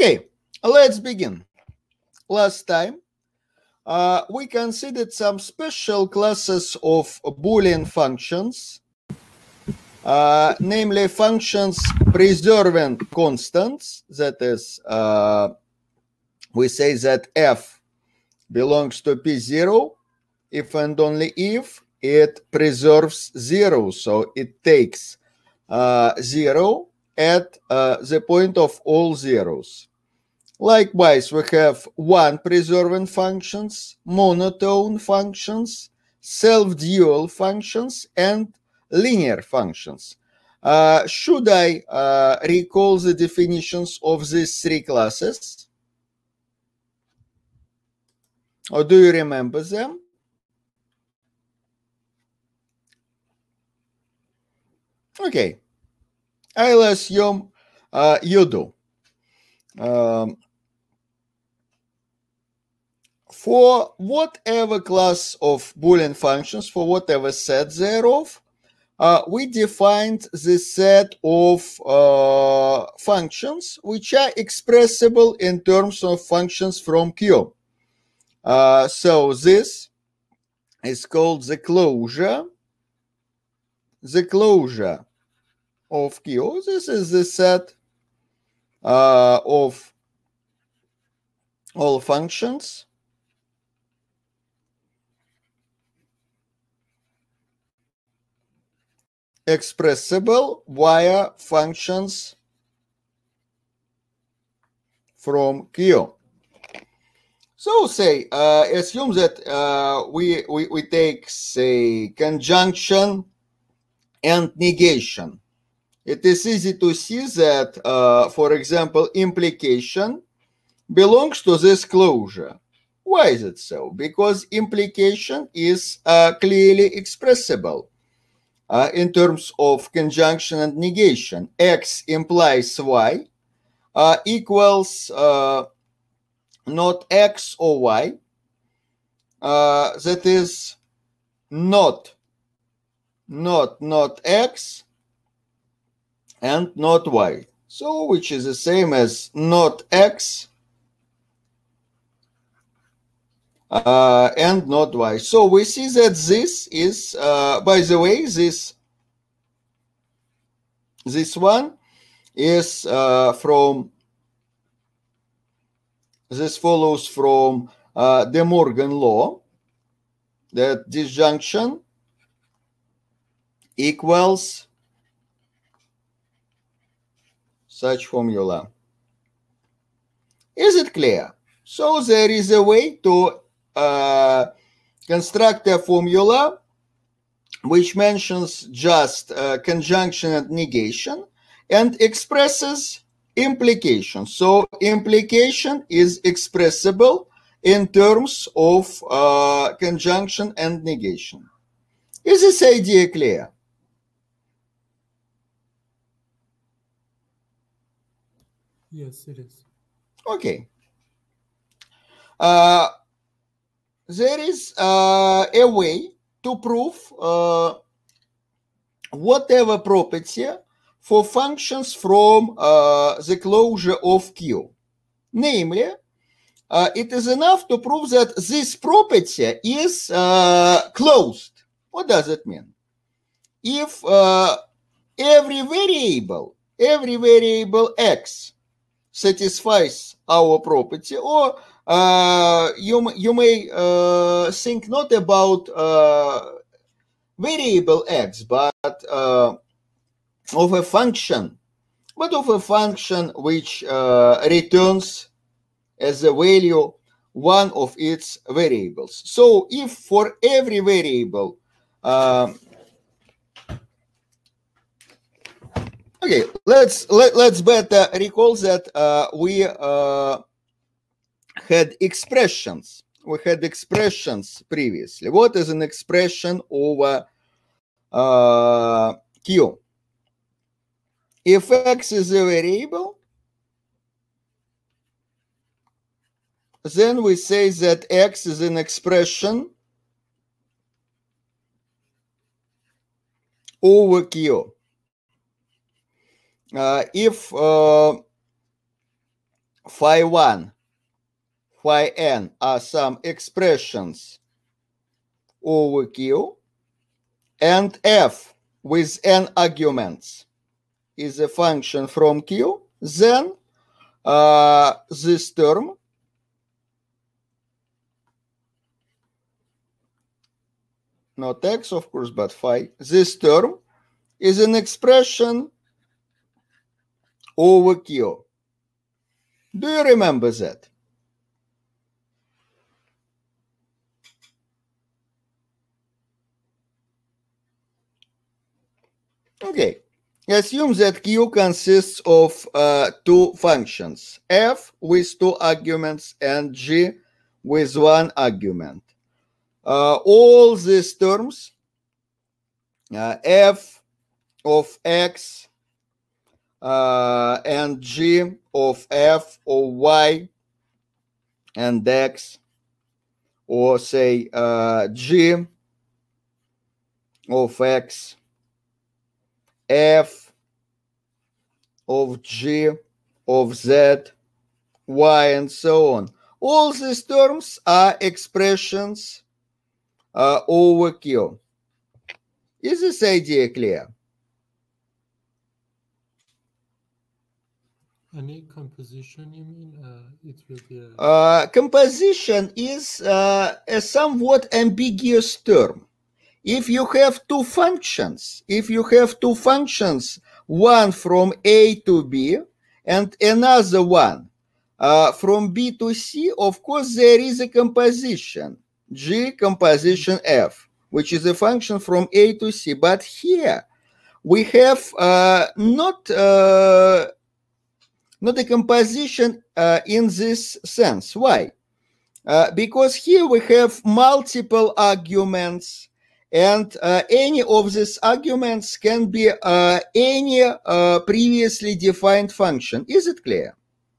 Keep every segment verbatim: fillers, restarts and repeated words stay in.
Okay, let's begin. Last time, uh, we considered some special classes of Boolean functions, uh, namely functions preserving constants. That is, uh, we say that f belongs to p zero if and only if it preserves zero. So it takes uh, zero at uh, the point of all zeros. Likewise, we have one preserving functions, monotone functions, self-dual functions, and linear functions. Uh, should I uh, recall the definitions of these three classes? Or do you remember them? Okay, I'll assume uh, you do. Um, for whatever class of Boolean functions, for whatever set thereof, uh, we defined the set of uh, functions which are expressible in terms of functions from Q. Uh, so this is called the closure, the closure of Q. This is the set uh, of all functions expressible via functions from Q. So say, uh, assume that uh, we, we, we take, say, conjunction and negation. It is easy to see that, uh, for example, implication belongs to this closure. Why is it so? Because implication is uh, clearly expressible uh, in terms of conjunction and negation. X implies Y uh, equals uh, not X or Y. Uh, that is not, not, not X and not Y. So, which is the same as not X uh, and not Y. So we see that this is, uh, by the way, this, this one is uh, from, this follows from uh, De Morgan law, that disjunction equals such formula. Is it clear? So there is a way to uh, construct a formula which mentions just uh, conjunction and negation and expresses implication. So implication is expressible in terms of uh, conjunction and negation. Is this idea clear? Yes, it is. Okay. Uh, there is uh, a way to prove uh, whatever property for functions from uh, the closure of Q. Namely, uh, it is enough to prove that this property is uh, closed. What does it mean? If uh, every variable, every variable x satisfies our property, or uh, you, you may uh, think not about uh, variable x, but uh, of a function, but of a function which uh, returns as a value one of its variables. So if for every variable, um, okay, let's let, let's better recall that uh, we uh, had expressions. We had expressions previously. What is an expression over uh, Q? If x is a variable, then we say that x is an expression over Q. Uh, if uh, phi one, phi n are some expressions over Q, and f with n arguments is a function from Q, then uh, this term not x, of course, but phi, this term is an expression over Q. Do you remember that? Okay. Assume that Q consists of uh, two functions, f with two arguments and g with one argument. Uh, all these terms, uh, f of x uh, and g of f or y and x, or say uh, g of x, f of g of z, y, and so on. All these terms are expressions uh, over Q. Is this idea clear? Any composition, you mean? Uh, it will be a... Uh, composition is uh, a somewhat ambiguous term. If you have two functions, if you have two functions, one from A to B and another one uh, from B to C, of course, there is a composition, G composition F, which is a function from A to C. But here we have uh, not, uh, not a composition uh, in this sense. Why? Uh, because here we have multiple arguments, and uh, any of these arguments can be uh, any uh, previously defined function. Is it clear?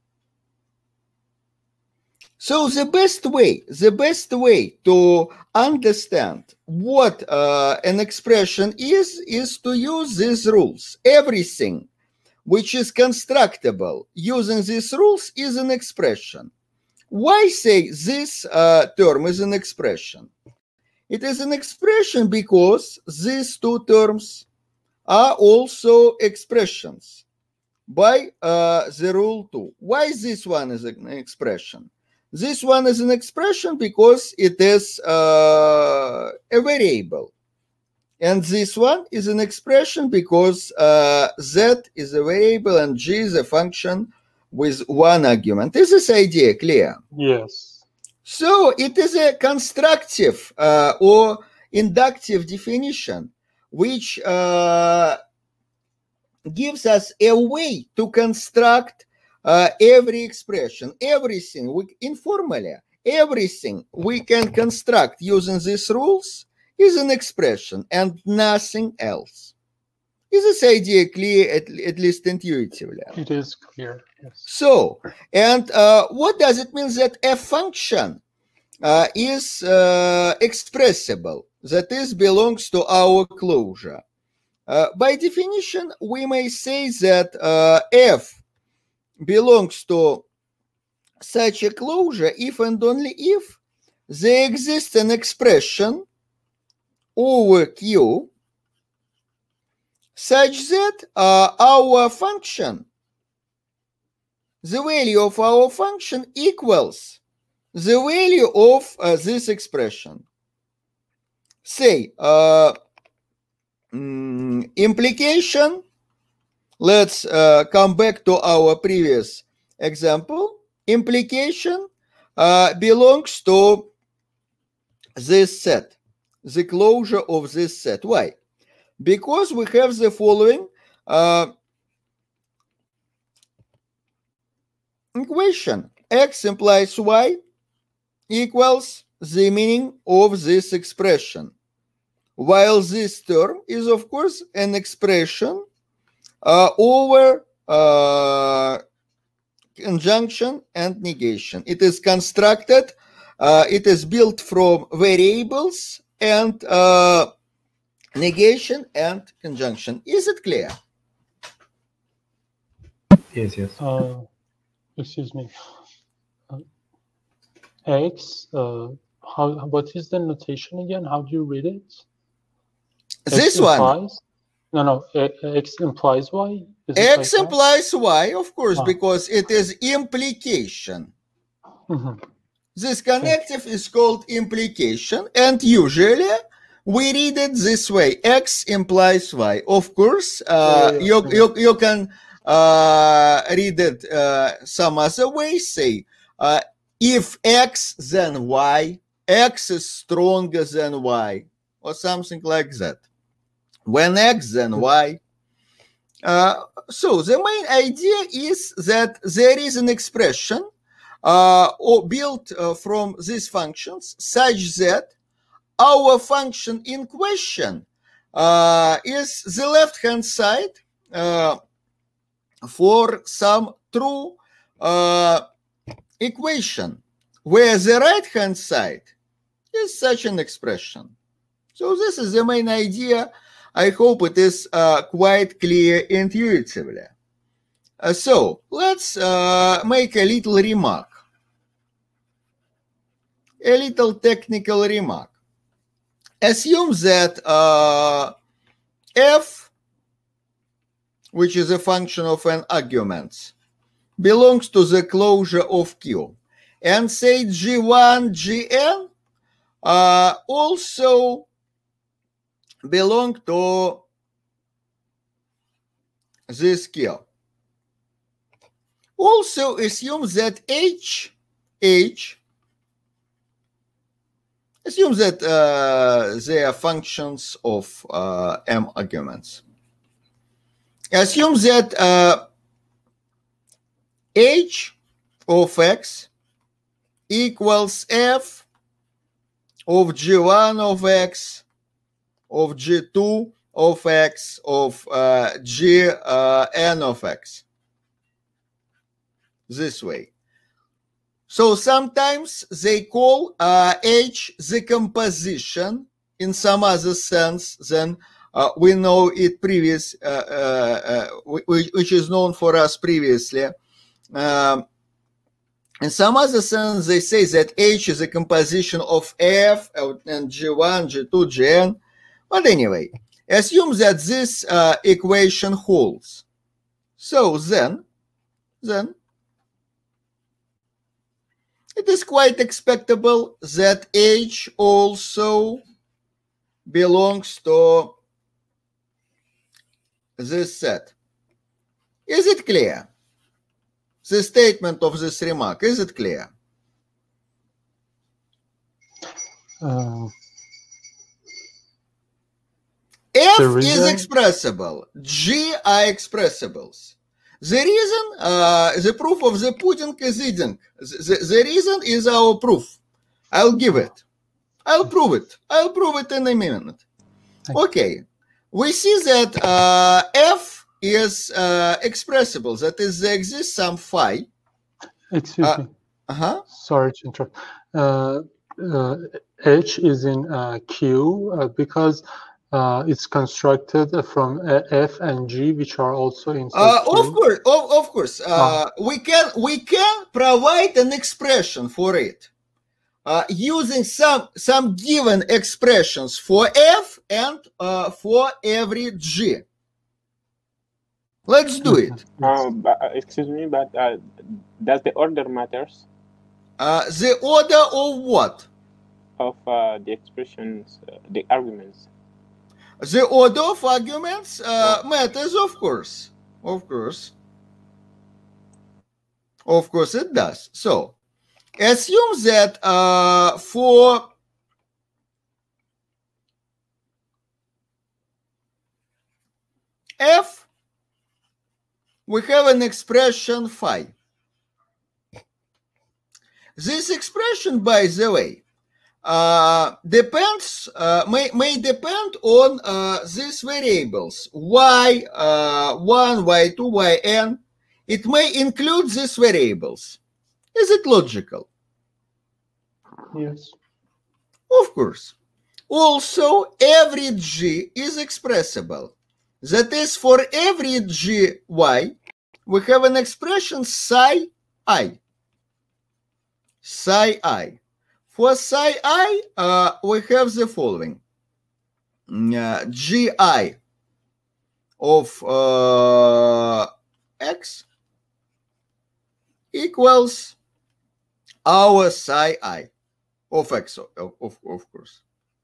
So the best way, the best way to understand what uh, an expression is, is to use these rules. Everything which is constructible using these rules is an expression. Why say this uh, term is an expression? It is an expression because these two terms are also expressions by uh, the rule two. Why this one is an expression? This one is an expression because it is uh, a variable. And this one is an expression because uh, z is a variable and g is a function with one argument. Is this idea clear? Yes. So it is a constructive uh, or inductive definition which uh, gives us a way to construct uh, every expression, everything, we, informally, everything we can construct using these rules is an expression and nothing else. Is this idea clear, at, at least intuitively? It is clear, yes. So, and uh, what does it mean that a function uh, is uh, expressible, that is, belongs to our closure? Uh, by definition, we may say that uh, f belongs to such a closure if and only if there exists an expression over Q such that uh, our function, the value of our function equals the value of uh, this expression. Say, uh, mm, implication, let's uh, come back to our previous example. Implication uh, belongs to this set, the closure of this set. Why? Because we have the following uh, equation. X implies y equals the meaning of this expression. While this term is, of course, an expression uh, over uh, conjunction and negation. It is constructed, uh, it is built from variables and uh, negation and conjunction. Is it clear? Yes, yes. Uh, excuse me. Uh, X, uh, how, what is the notation again? How do you read it? This X implies, one. No, no, X implies Y? Is X like implies Y, of course, ah. because it is implication. Mm-hmm. This connective is called implication, and usually we read it this way: X implies Y. Of course, uh, yeah, yeah, you, yeah. you, you can uh, read it uh, some other way, say, uh, if X, then Y, X is stronger than Y, or something like that. When X, then Y. Uh, so the main idea is that there is an expression uh, or built uh, from these functions such that our function in question uh, is the left-hand side uh, for some true uh, equation, where the right-hand side is such an expression. So this is the main idea. I hope it is uh, quite clear intuitively. Uh, so let's uh, make a little remark, a little technical remark. Assume that uh, f, which is a function of an argument, belongs to the closure of Q, and say G one, Gn uh, also belong to this Q. Also assume that H, H, assume that uh, they are functions of uh, M arguments. Assume that uh, H of X equals F of G one of X of G two of X of uh, G uh, N of X. This way. So sometimes they call uh, H the composition in some other sense than uh, we know it previous, uh, uh, uh, which is known for us previously. Um, in some other sense, they say that H is a composition of F and G one, G two, Gn. But anyway, assume that this uh, equation holds. So then, then it is quite expectable that H also belongs to this set. Is it clear? The statement of this remark, is it clear? Um, F the reason? is expressible. G are expressibles. The reason, uh, the proof of the pudding is eating. The, the reason is our proof. I'll give it. I'll prove it. I'll prove it in a minute. Okay. We see that uh, F is uh, expressible. That is, there exists some phi. Excuse uh, me. Uh-huh. Sorry to interrupt. Uh, uh, H is in uh, Q uh, because uh, it's constructed from uh, F and G, which are also inside Uh, Q. of course, of, of course. Uh, ah. we can we can provide an expression for it uh, using some some given expressions for F and uh, for every G. Let's do it. Uh, but, uh, excuse me, but uh, does the order matters? Uh, the order of what? Of uh, the expressions, uh, the arguments. The order of arguments uh, matters, of course. Of course. Of course it does. So, assume that uh, for F, we have an expression phi. This expression, by the way, uh, depends, uh, may, may depend on uh, these variables, y uh, one, y two, yn. It may include these variables. Is it logical? Yes. Of course. Also, every g is expressible. That is, for every gy, we have an expression psi I. Psi I. For psi I, uh, we have the following. Uh, G I of uh, X equals our psi I of X, of, of, of course.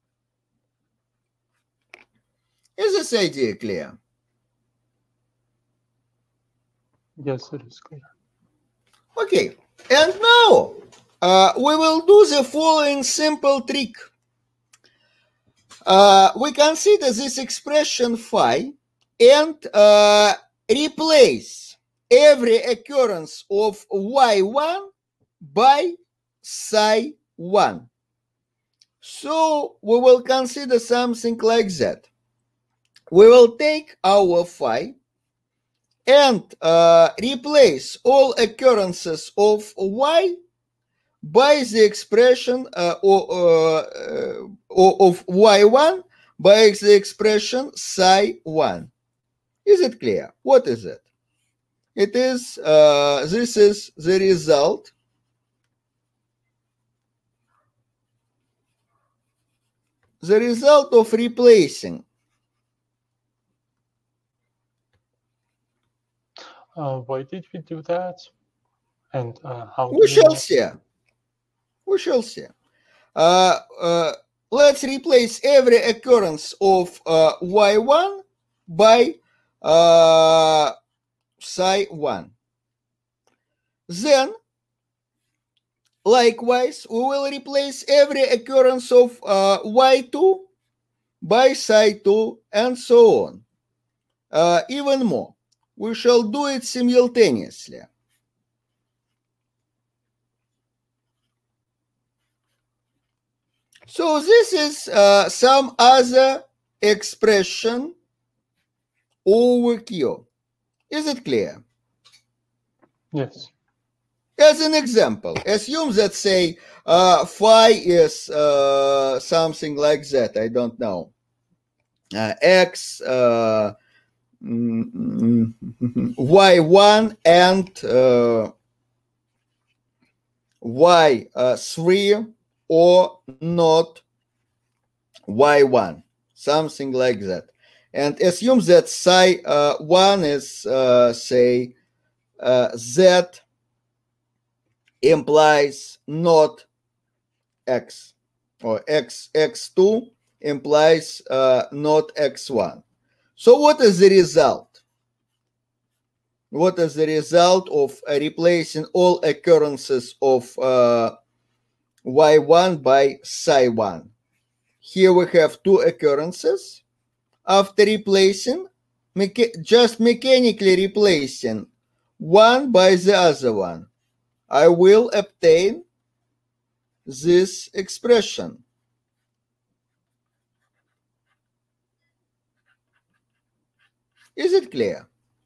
Is this idea clear? Yes, it is clear. Okay, and now uh, we will do the following simple trick. Uh, we consider this expression phi and uh, replace every occurrence of y one by psi one. So we will consider something like that. We will take our phi and uh, replace all occurrences of y by the expression uh, of, uh, of y one by the expression psi one. Is it clear? What is it? It is, uh, this is the result the result of replacing. Uh, why did we do that? And uh, how We do shall know? see. We shall see. Uh, uh, let's replace every occurrence of uh, y one by uh, psi one. Then, likewise, we will replace every occurrence of uh, y two by psi two and so on. Uh, even more, we shall do it simultaneously. So this is uh, some other expression over Q. Is it clear? Yes. As an example, assume that, say, uh, phi is uh, something like that, I don't know. Uh, X, uh, mm, y one and uh, y three or not y one, something like that. And assume that psi uh, one is, uh, say, uh, z implies not x, or x x2 implies uh, not x one. So what is the result? What is the result of uh, replacing all occurrences of uh, y one by psi one? Here we have two occurrences. After replacing, mecha just mechanically replacing one by the other one, I will obtain this expression. Is it clear?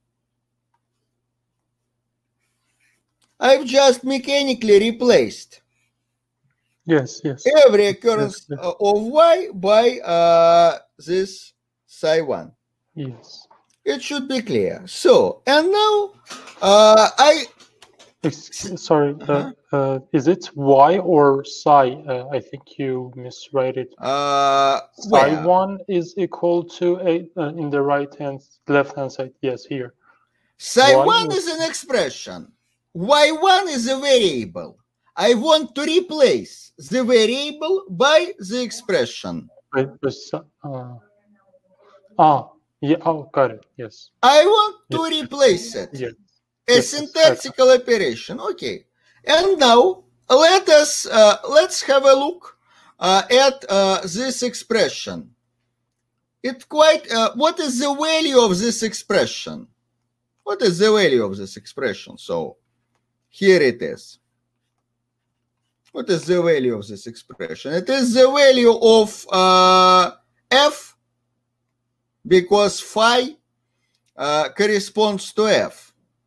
I've just mechanically replaced Yes, yes. every occurrence Yes, uh, of y by uh, this psi one. yes. It should be clear. So, and now uh, I... Excuse, sorry, Uh-huh. uh, uh, is it y or psi? Uh, I think you misread it. Uh, Psi where? one is equal to a uh, in the right hand, left hand side. Yes, here. Psi Y one is- is an expression. y one is a variable. I want to replace the variable by the expression. Wait, uh, ah, yeah. Oh, got it. Yes. I want to Yes. replace it. Yes. A Yes, syntactical yes. operation. Okay. And now let us uh, let's have a look uh, at uh, this expression. It quite. Uh, what is the value of this expression? What is the value of this expression? So here it is. What is the value of this expression? It is the value of uh, f, because phi uh, corresponds to f.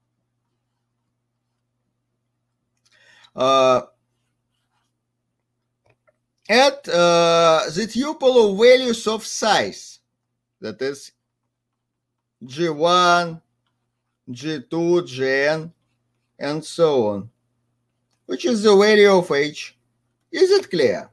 Uh, at uh, the tuple of values of size, that is G one, G two, Gn, and so on. which is the value of H. Is it clear?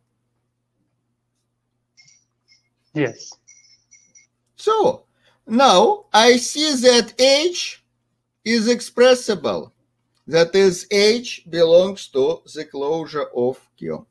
Yes. So now I see that H is expressible. That is, H belongs to the closure of Q.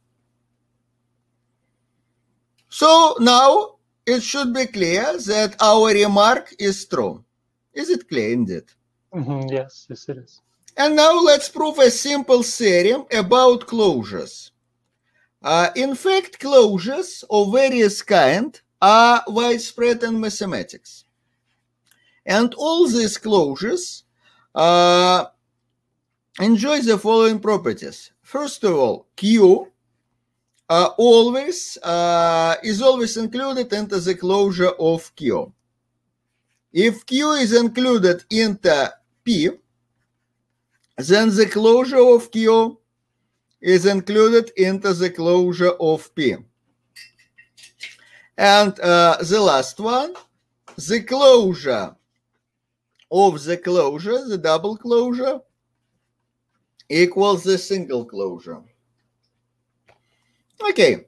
So now it should be clear that our remark is true. Is it clear indeed? Mm-hmm. Yes, yes it is. And now let's prove a simple theorem about closures. Uh, in fact, closures of various kind are widespread in mathematics. And all these closures uh, enjoy the following properties. First of all, Q uh, always uh, is always included into the closure of Q. If Q is included into P, then the closure of Q is included into the closure of P. And uh, the last one, the closure of the closure, the double closure, equals the single closure. Okay,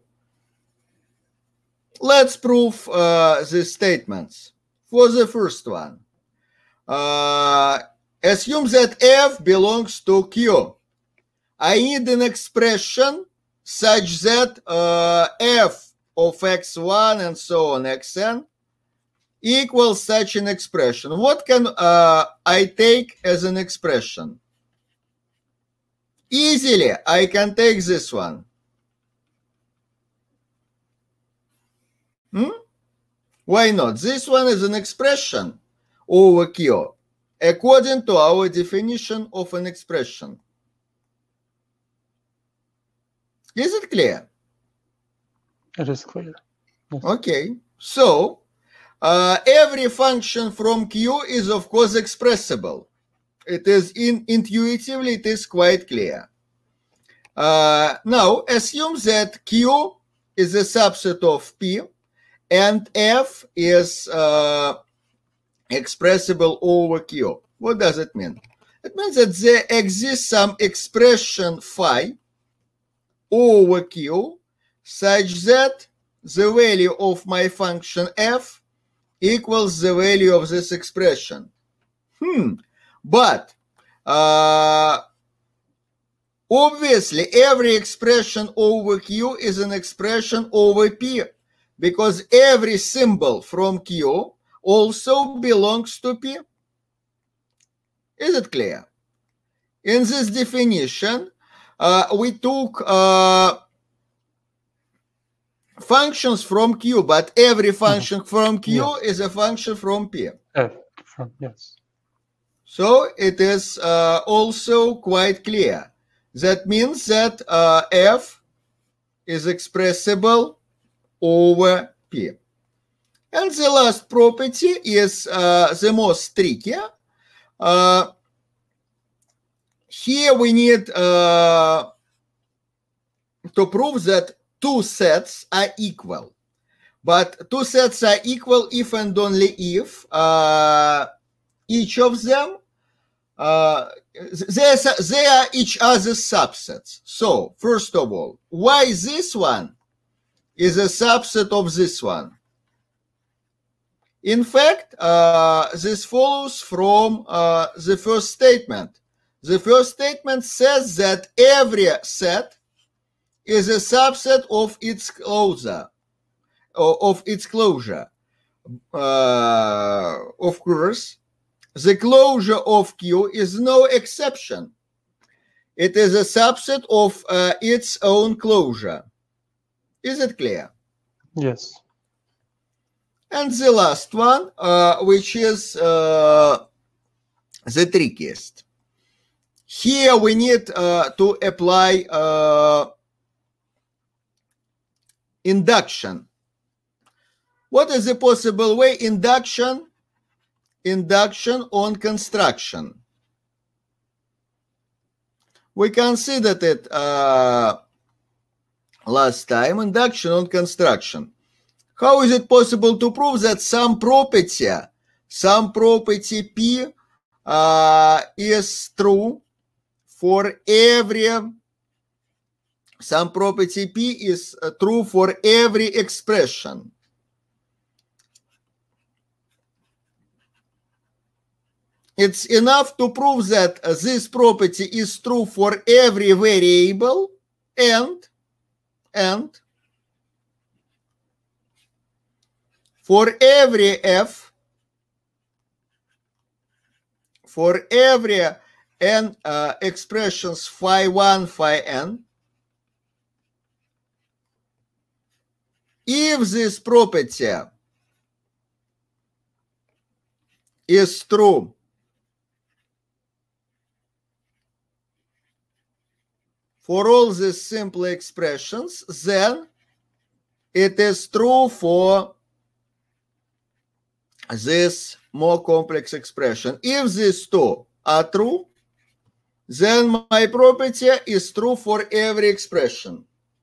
let's prove uh, the statements. For the first one, uh, assume that F belongs to Q. I need an expression such that uh, F of x one and so on xn equals such an expression. What can uh, I take as an expression? Easily, I can take this one. Hmm? Why not? This one is an expression over Q, according to our definition of an expression. Is it clear? It is clear. Yes. Okay, so uh, every function from Q is of course expressible. It is in, intuitively, it is quite clear. Uh, now, assume that Q is a subset of P and F is uh, expressible over Q. What does it mean? It means that there exists some expression phi over Q such that the value of my function F equals the value of this expression. Hmm. But uh, obviously, every expression over Q is an expression over P, because every symbol from Q also belongs to P. Is it clear? In this definition, uh, we took uh, functions from Q, but every function from Q Yes. is a function from P. F from, yes. So it is uh, also quite clear. That means that uh, F is expressible over P. And the last property is uh, the most tricky. Uh, here we need uh, to prove that two sets are equal. But two sets are equal if and only if uh, each of them, uh, they, are, they are each other's subsets. So, first of all, why this one is a subset of this one? In fact, uh, this follows from uh, the first statement. The first statement says that every set is a subset of its closure, of its closure. Uh, of course, the closure of Q is no exception. It is a subset of uh, its own closure. Is it clear? Yes. And the last one, uh, which is uh, the trickiest. Here we need uh, to apply uh, induction. What is the possible way? Induction, induction on construction. We considered it uh, last time, induction on construction. How is it possible to prove that some property, some property P uh, is true for every some property P is uh, true for every expression. It's enough to prove that uh, this property is true for every variable and, and for every f, for every n uh, expressions phi one, phi n, if this property is true for all these simple expressions, then it is true for this more complex expression. If these two are true, then my property is true for every expression.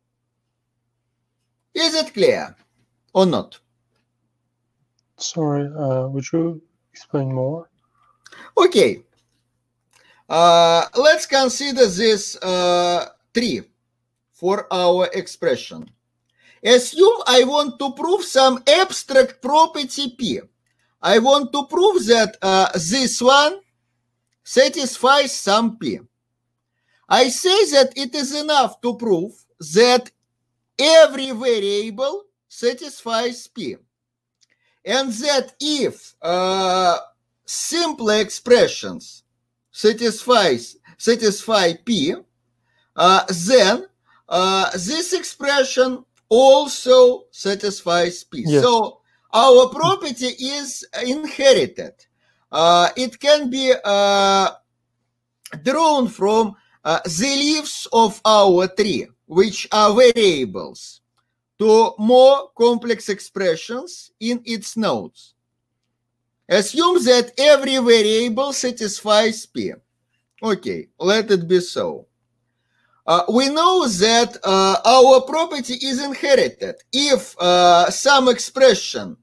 Is it clear or not? Sorry, uh, would you explain more? Okay. Uh, let's consider this uh, tree for our expression. Assume I want to prove some abstract property P. I want to prove that uh, this one satisfies some P. I say that it is enough to prove that every variable satisfies P. And that if uh, simple expressions satisfies satisfy P, uh, then uh, this expression also satisfies P. Yes. So our property is inherited. Uh, it can be uh, drawn from uh, the leaves of our tree, which are variables, to more complex expressions in its nodes. Assume that every variable satisfies P. Okay, let it be so. Uh, we know that uh, our property is inherited. If uh, some expression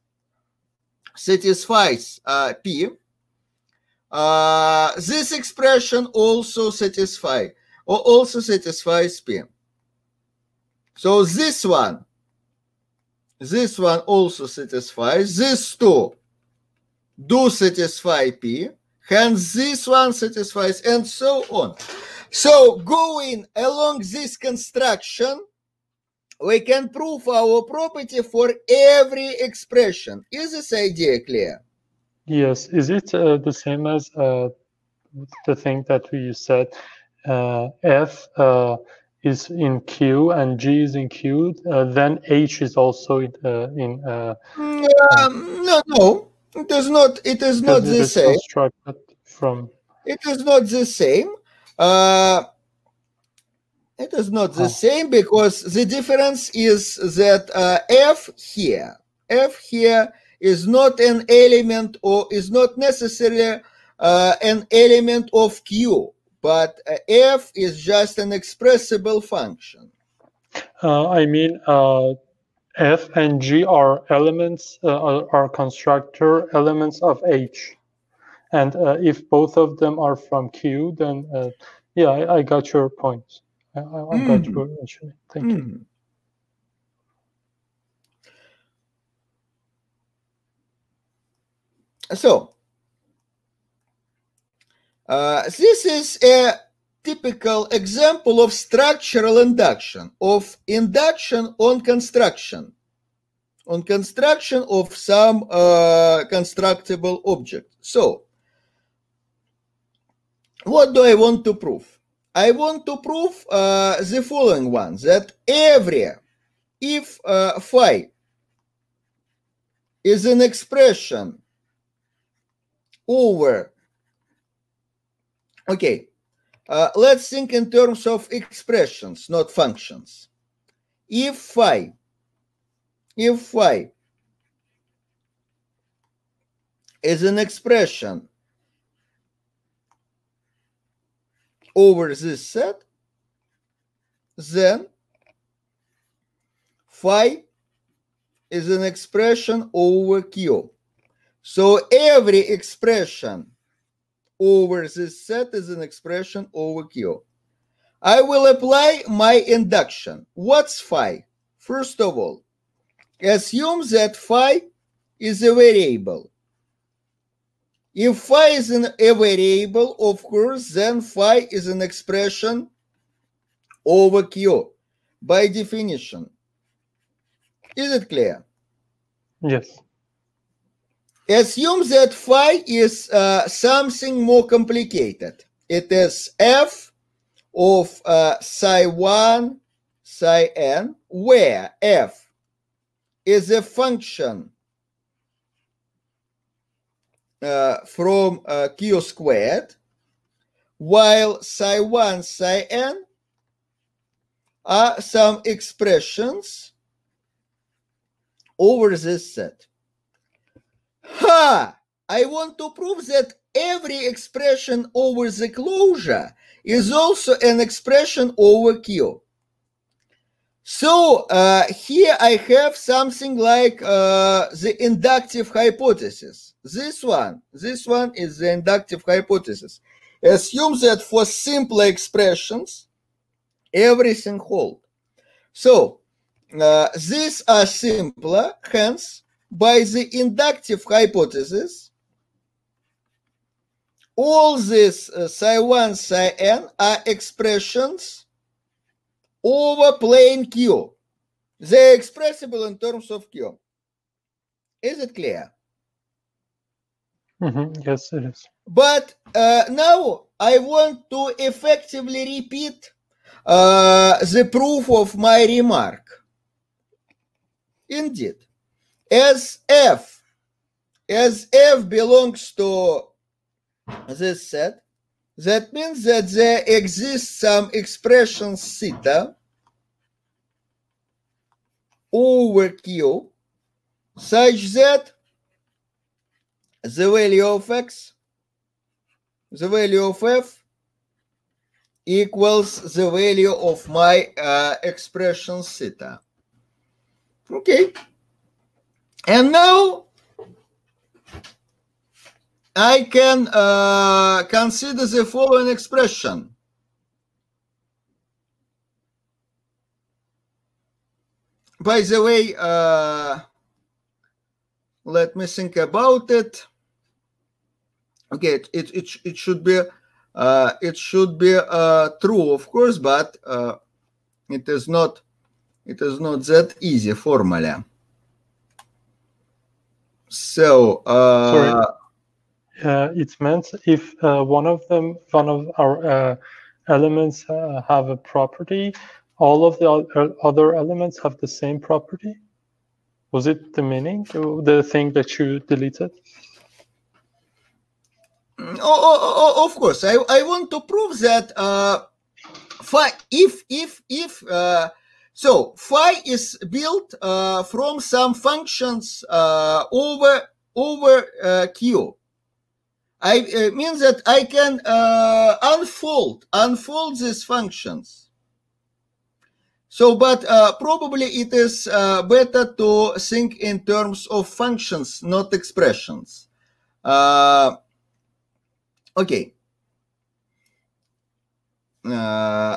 satisfies uh, P, uh, this expression also satisfy or also satisfies P. So this one, this one also satisfies. These two do satisfy P, hence this one satisfies, and so on. So going along this construction, we can prove our property for every expression. Is this idea clear? Yes. Is it uh, the same as uh, the thing that we said? Uh, F uh, is in Q and G is in Q. Uh, then H is also in. Uh, in uh, um, no, no. It is not. It is not it the is same. constructed from. It is not the same. Uh, it is not the Oh. same because the difference is that uh, F here, F here is not an element or is not necessarily uh, an element of Q, but uh, F is just an expressible function. Uh, I mean, uh, F and G are elements, uh, are, are constructor elements of H. And uh, if both of them are from Q, then uh, yeah, I, I got your point. I, I got Mhm. you actually. Thank you. Mhm. So, uh, this is a typical example of structural induction, of induction on construction, on construction of some uh, constructible object. So, what do I want to prove? I want to prove uh, the following one, that every, if uh, phi is an expression over, okay, uh, let's think in terms of expressions, not functions. If phi, if phi is an expression over this set, then phi is an expression over Q. So every expression over this set is an expression over Q. I will apply my induction. What's phi? First of all, assume that phi is a variable. If phi is an, a variable, of course, then phi is an expression over Q by definition. Is it clear? Yes. Assume that phi is uh, something more complicated. It is f of uh, psi one, psi n, where f is a function uh, from uh, q squared, while psi one, psi n are some expressions over this set. Ha! I want to prove that every expression over the closure is also an expression over Q. So uh, here I have something like uh, the inductive hypothesis. This one, this one is the inductive hypothesis. Assume that for simpler expressions, everything holds. So uh, these are simpler, hence, by the inductive hypothesis, all these uh, psi one, psi n are expressions over plane Q. They are expressible in terms of Q. Is it clear? Mm-hmm. Yes, it is. But uh, now I want to effectively repeat uh, the proof of my remark. Indeed, as f, as f belongs to this set, that means that there exists some expression theta over Q such that the value of x, the value of f equals the value of my uh, expression theta. Okay. And now I can uh, consider the following expression. By the way, uh, let me think about it. Okay, it it it, it should be uh, it should be uh, true, of course, but uh, it is not it is not that easy formula. So uh, Sorry. Uh, it meant if uh, one of them, one of our uh, elements uh, have a property, all of the other elements have the same property. Was it the meaning, the thing that you deleted? Oh, oh, oh, of course, I, I want to prove that uh, phi, if if if uh, so phi is built uh, from some functions uh, over over uh, Q. I uh, means that I can uh, unfold unfold these functions. So, but uh, probably it is uh, better to think in terms of functions, not expressions. Uh, okay. Uh,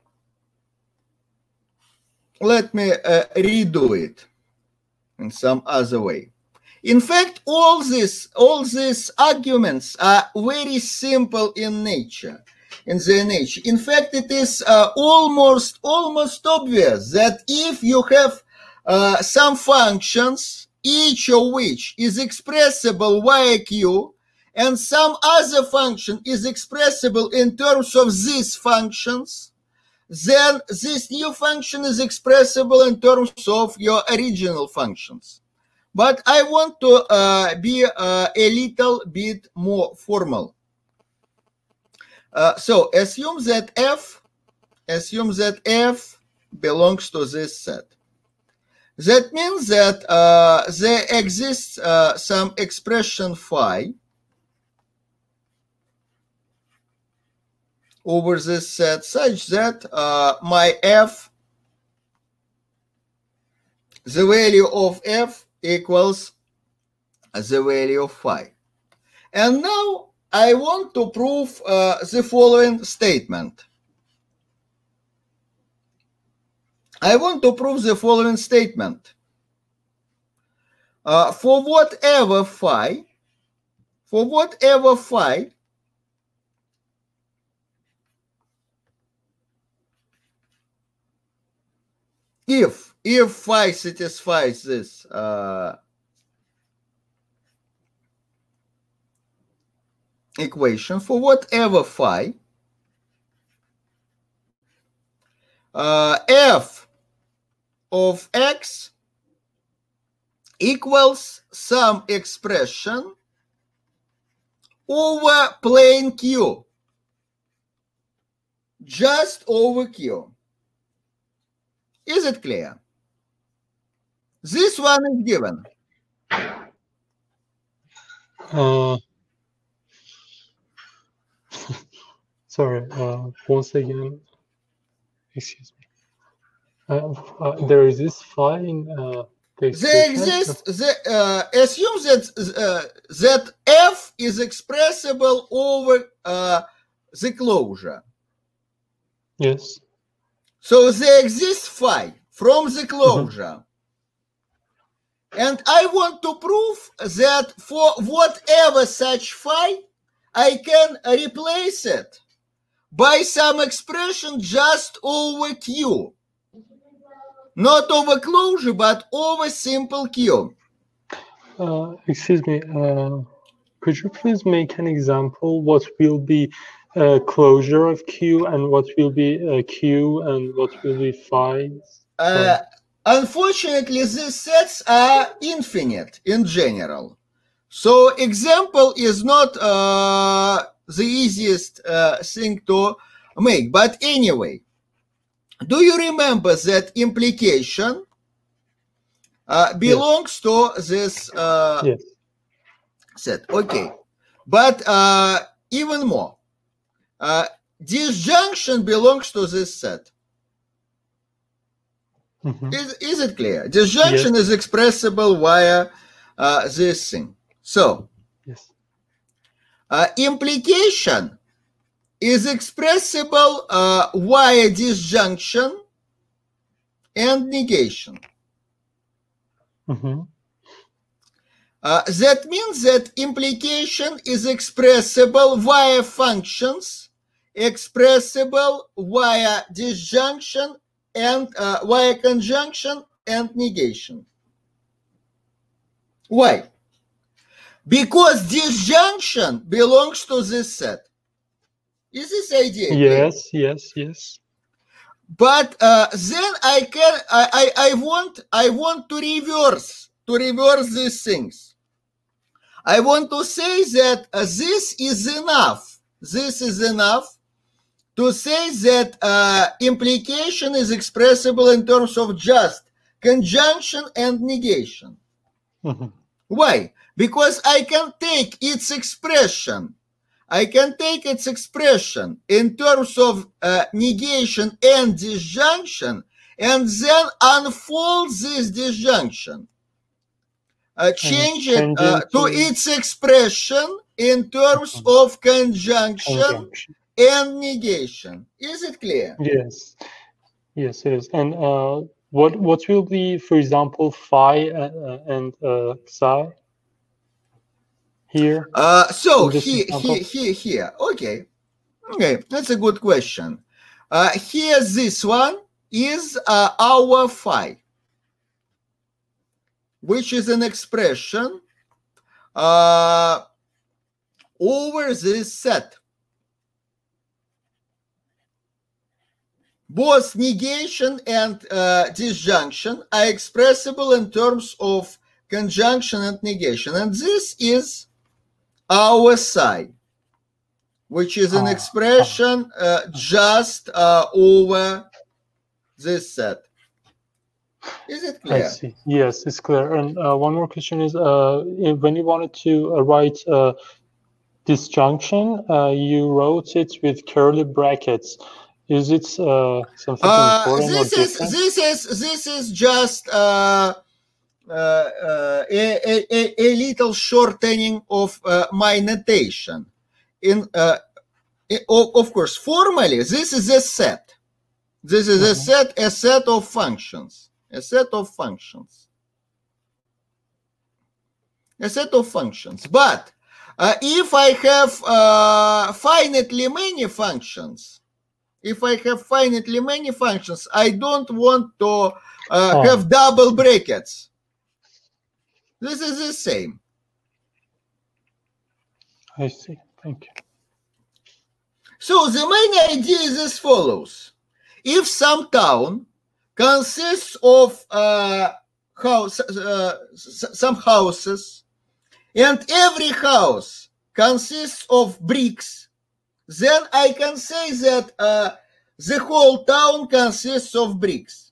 let me uh, redo it in some other way. In fact, all this, all these arguments are very simple in nature, in their nature. In fact, it is uh, almost, almost obvious that if you have uh, some functions, each of which is expressible via Q, and some other function is expressible in terms of these functions, then this new function is expressible in terms of your original functions. But I want to uh, be uh, a little bit more formal. Uh, so assume that f, assume that f belongs to this set. That means that uh, there exists uh, some expression phi over this set such that uh, my f, the value of f equals the value of phi. And now I want to prove uh, the following statement. I want to prove the following statement. Uh, for whatever phi, for whatever phi, if, if phi satisfies this uh, equation, for whatever phi, uh, f of x equals some expression over plane Q, just over Q. Is it clear? This one is given. Uh, sorry, uh, once again, excuse me. Uh, uh, there is this phi in uh, the They expression? exist. The, uh, assume that uh, that f is expressible over uh, the closure. Yes. So there exists phi from the closure. Mm-hmm. And I want to prove that for whatever such phi, I can replace it by some expression just over Q. Not over closure, but over simple Q. Uh, excuse me, uh, could you please make an example? What will be uh, closure of Q and what will be uh, Q and what will be phi? Uh, unfortunately, these sets are infinite in general. So example is not uh, the easiest uh, thing to make. But anyway, do you remember that implication uh, belongs yes. to this uh, yes. set? Okay. But uh, even more, uh, disjunction belongs to this set. Mm-hmm. Is, is it clear? Disjunction yes. is expressible via uh, this thing. So, yes. uh, implication is expressible uh, via disjunction and negation. Mm-hmm. uh, that means that implication is expressible via functions, expressible via disjunction and uh, via conjunction and negation. Why? Because disjunction belongs to this set. Is this idea clear? Yes, yes, yes. But uh, then I can I, I I want I want to reverse to reverse these things. I want to say that uh, this is enough. This is enough to say that uh, implication is expressible in terms of just conjunction and negation. Mm-hmm. Why? Because I can take its expression. I can take its expression in terms of uh, negation and disjunction and then unfold this disjunction. Uh, change it uh, to its expression in terms of conjunction, conjunction and negation. Is it clear? Yes. Yes, it is. And uh, what what will be, for example, phi uh, and uh, psi? Here? Uh, so here, here, here, here. Okay, okay, that's a good question. Uh, here, this one is uh, our phi, which is an expression uh, over this set. Both negation and uh, disjunction are expressible in terms of conjunction and negation, and this is our psi, which is an expression uh, just uh, over this set. Is it clear? I see. Yes, it's clear. And uh, one more question is, uh, when you wanted to uh, write uh, disjunction, uh, you wrote it with curly brackets. Is it uh, something uh, important this or is different? this is this is just uh, uh, uh, a, a, a little shortening of uh, my notation. In uh, of course, formally, this is a set. This is a Mhm. set, a set of functions, a set of functions, a set of functions. But uh, if I have uh, finitely many functions, if I have finitely many functions, I don't want to uh, Oh. have double brackets. This is the same. I see. Thank you. So the main idea is as follows. If some town consists of uh, house, uh, some houses, and every house consists of bricks, then I can say that uh, the whole town consists of bricks.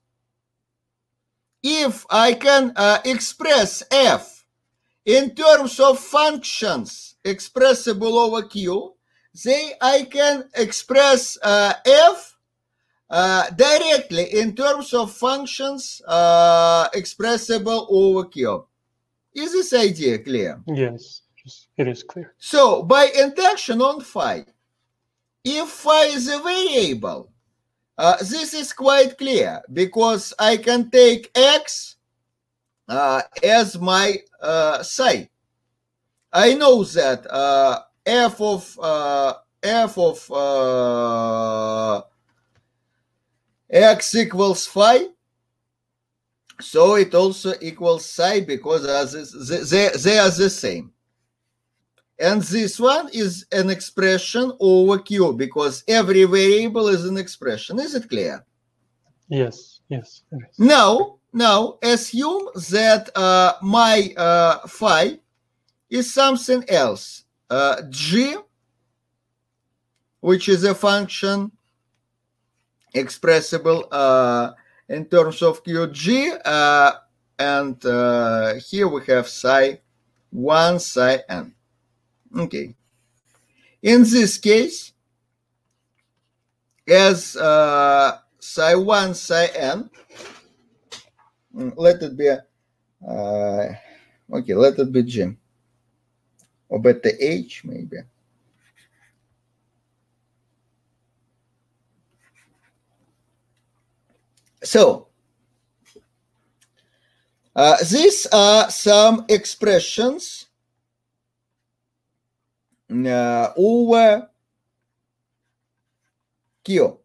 If I can uh, express f in terms of functions expressible over q, then I can express uh, f uh, directly in terms of functions uh, expressible over q. Is this idea clear? Yes, just, it is clear. So by induction on phi, if phi is a variable, uh, this is quite clear because I can take x uh, as my uh, psi. I know that uh, f of uh, f of uh, x equals phi, so it also equals psi because they, they are the same. And this one is an expression over q because every variable is an expression. Is it clear? Yes, yes. It is. Now, now assume that uh, my uh, phi is something else. Uh, g, which is a function expressible uh, in terms of qg, uh, and uh, here we have psi one, psi n. Okay. In this case, as uh, psi one, psi n, let it be, uh, okay, let it be g, or better h maybe. So, uh, these are some expressions uh, over q.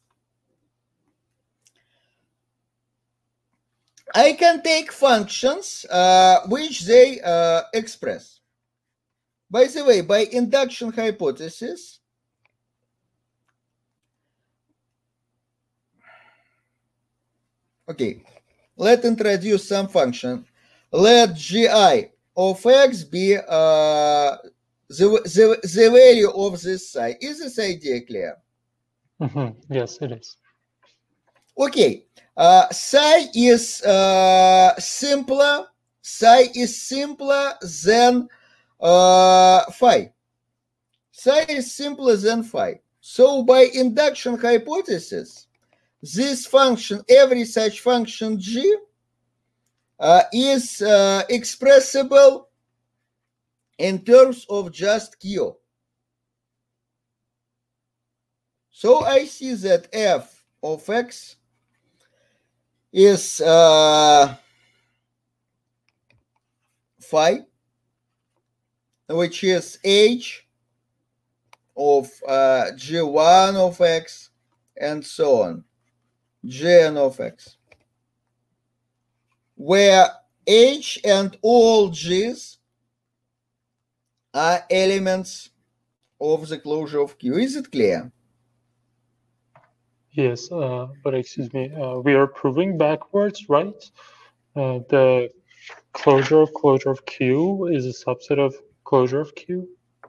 I can take functions uh, which they uh, express. By the way, by induction hypothesis, okay, let's introduce some function. Let gi of x be uh, the, the, the value of this psi. Is this idea clear? Mm-hmm. Yes, it is. Okay, uh, psi is uh, simpler. Psi is simpler than uh, phi. Psi is simpler than phi. So by induction hypothesis, this function, every such function g, uh, is uh, expressible in terms of just q. So I see that f of x is uh, phi, which is h of uh, g one of x, and so on, gn of x, where h and all g's are elements of the closure of q. Is it clear? Yes, uh, but excuse me, uh, we are proving backwards, right? Uh, the closure of closure of Q is a subset of closure of Q?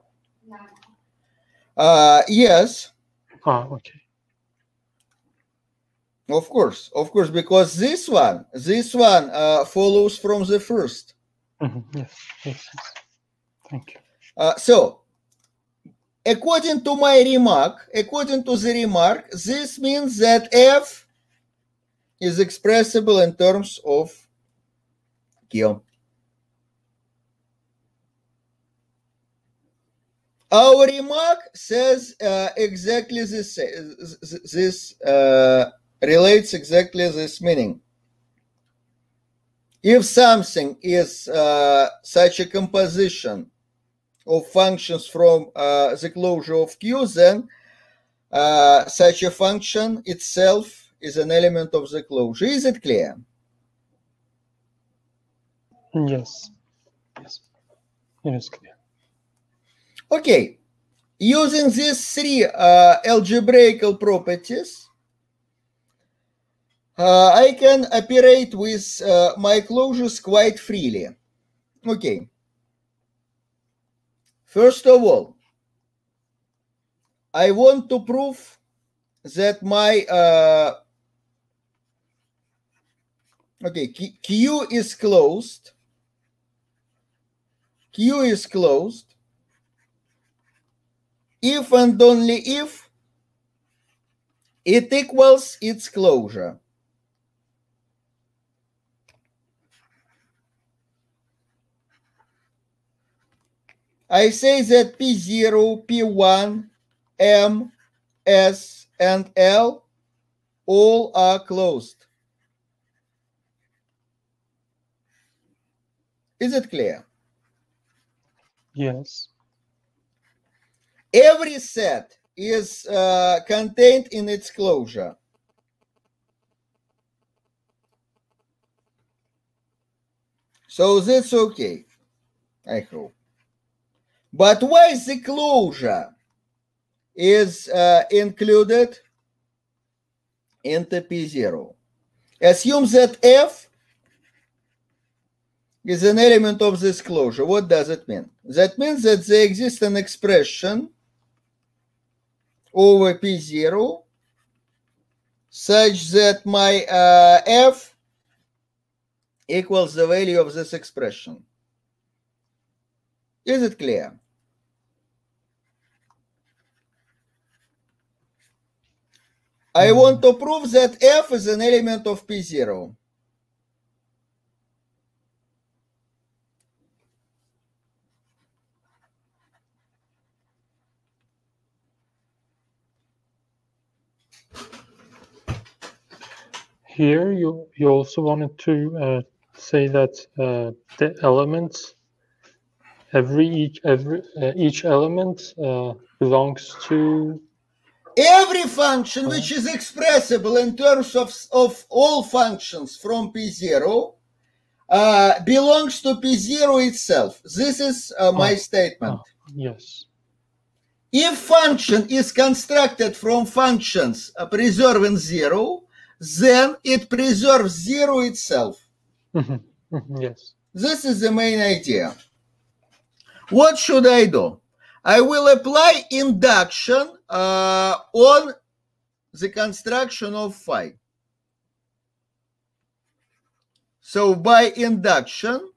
Uh, yes. Ah, okay. Of course, of course, because this one, this one uh, follows from the first. Mm-hmm. Yes, makes sense. Thank you. Uh, so, according to my remark, according to the remark, this means that f is expressible in terms of q. Our remark says uh, exactly this, this uh, relates exactly this meaning. If something is uh, such a composition of functions from uh, the closure of Q, then uh, such a function itself is an element of the closure. Is it clear? Yes. Yes. It is clear. Okay. Using these three uh, algebraical properties, uh, I can operate with uh, my closures quite freely. Okay. First of all, I want to prove that my uh, okay Q is closed. Q is closed if and only if it equals its closure. I say that P zero, P one, M, S, and L all are closed. Is it clear? Yes. Every set is uh, contained in its closure. So that's okay, I hope. But why the closure is uh, included into P zero? Assume that F is an element of this closure. What does it mean? That means that there exists an expression over P zero such that my uh, F equals the value of this expression. Is it clear? I want to prove that F is an element of P zero. Here, you you also wanted to uh, say that uh, the elements, every each every uh, each element uh, belongs to Every function which is expressible in terms of, of all functions from P zero uh, belongs to P zero itself. This is uh, my oh, statement. Oh, yes. If function is constructed from functions uh, preserving zero, then it preserves zero itself. Mm-hmm. Mm-hmm. Yes. This is the main idea. What should I do? I will apply induction uh, on the construction of phi. So by induction,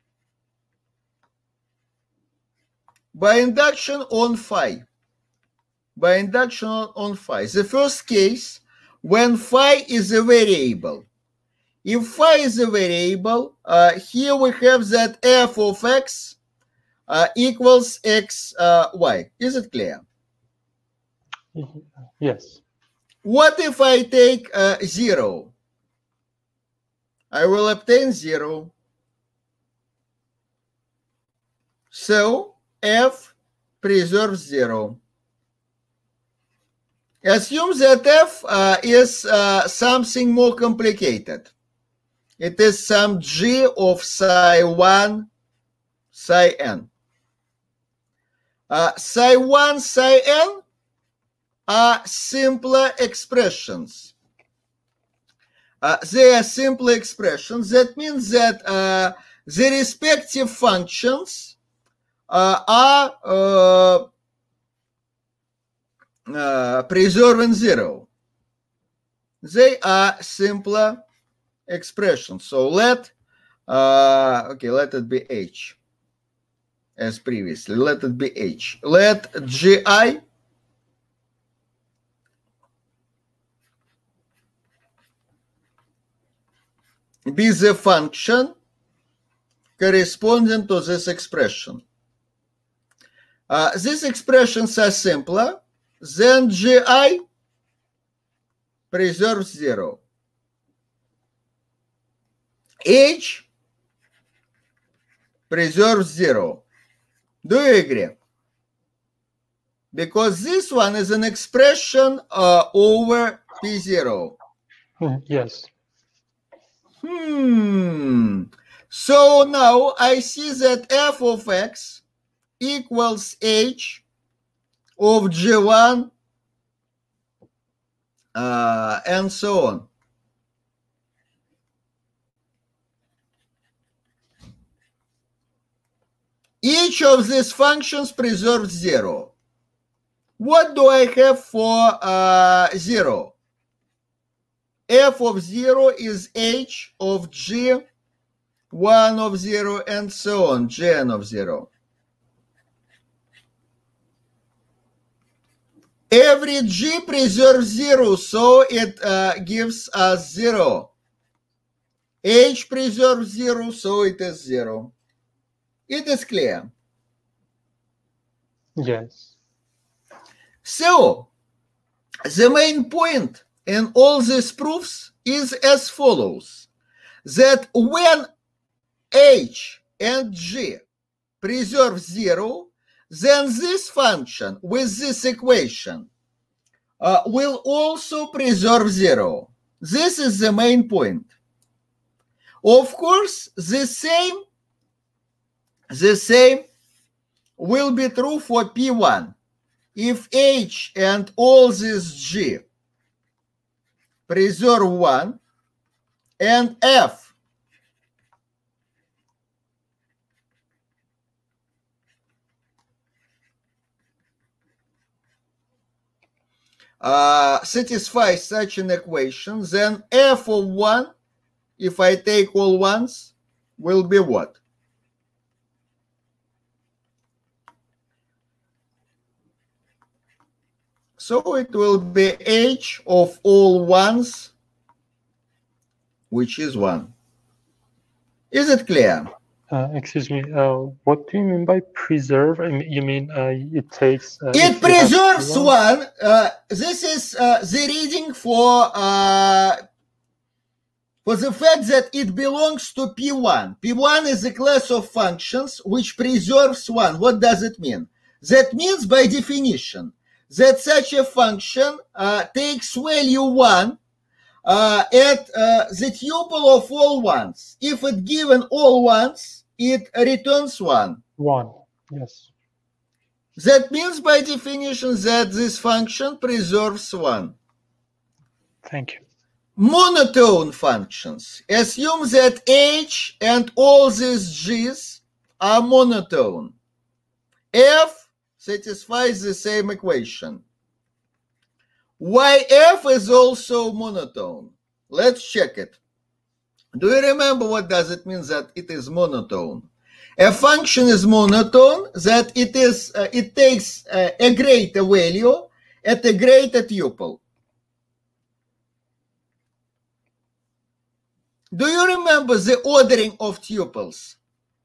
by induction on phi, by induction on phi, the first case when phi is a variable. If phi is a variable, uh, here we have that f of x uh, equals x uh, y. Is it clear? Yes. What if I take uh, zero? I will obtain zero. So f preserves zero. Assume that f uh, is uh, something more complicated. It is some g of psi one, psi n. Uh, psi one, psi n are simpler expressions. Uh, they are simple expressions. That means that uh, the respective functions uh, are uh, uh, preserving zero. They are simpler expressions. So let, uh, okay, let it be h as previously. Let it be h. Let gi be the function corresponding to this expression. Uh, these expressions are simpler. Then gi preserves zero. H preserves zero. Do you agree? Because this one is an expression uh, over P zero. Mm, yes. Hmm. So now I see that f of x equals h of G one uh, and so on. Each of these functions preserves zero. What do I have for uh, zero? F of zero is h of g, one of zero, and so on, gn of zero. Every g preserves zero, so it uh, gives us zero. H preserves zero, so it is zero. It is clear. Yes. So, the main point in all these proofs is as follows, that when h and g preserve zero, then this function with this equation uh, will also preserve zero. This is the main point. Of course, the same, the same will be true for P one. If h and all this g preserve one, and f uh, satisfies such an equation, then f of one, if I take all ones, will be what? So it will be h of all ones, which is one. Is it clear? Uh, excuse me. Uh, what do you mean by preserve? I mean, you mean uh, it takes? Uh, it preserves one. Uh, this is uh, the reading for uh, for the fact that it belongs to P one. P one is a class of functions which preserves one. What does it mean? That means, by definition, that such a function uh, takes value one uh, at uh, the tuple of all ones. If it given all ones, it returns one. One, yes. That means, by definition, that this function preserves one. Thank you. Monotone functions assume that h and all these g's are monotone. F satisfies the same equation. Why f is also monotone? Let's check it. Do you remember what does it mean that it is monotone? A function is monotone that it is uh, it takes uh, a greater value at a greater tuple. Do you remember the ordering of tuples?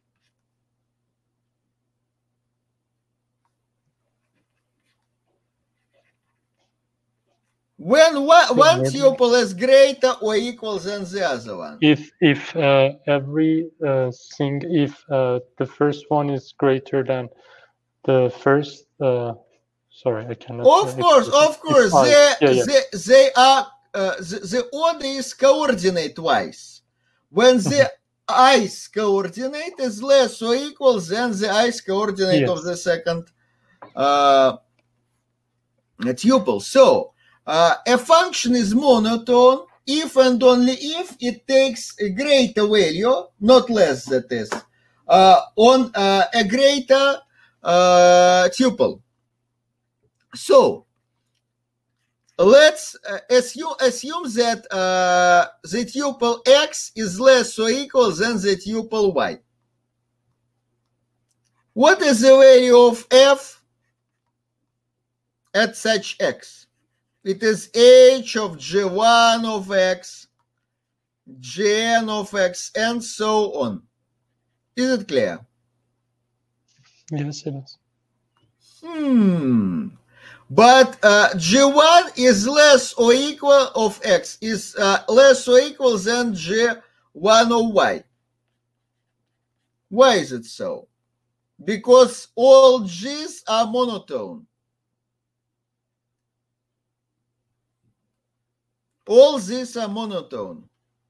When one, one tuple is greater or equal than the other one? If if uh, every uh, thing, if uh, the first one is greater than the first, uh, sorry, I cannot. Of course, of course, they, yeah, yeah. they, they are, uh, the, the order is coordinate-wise. When the i's coordinate is less or equal than the i's coordinate Yes. of the second uh, tuple. So, uh, a function is monotone if and only if it takes a greater value, not less that is, uh, on uh, a greater uh, tuple. So, let's uh, assume, assume that uh, the tuple x is less or equal than the tuple y. What is the value of f at such x? It is h of g one of x, gn of x, and so on. Is it clear? Yes, it is. Hmm. But uh, G one is less or equal of X, is uh, less or equal than G one of Y. Why is it so? Because all G's are monotone. All these are monotone.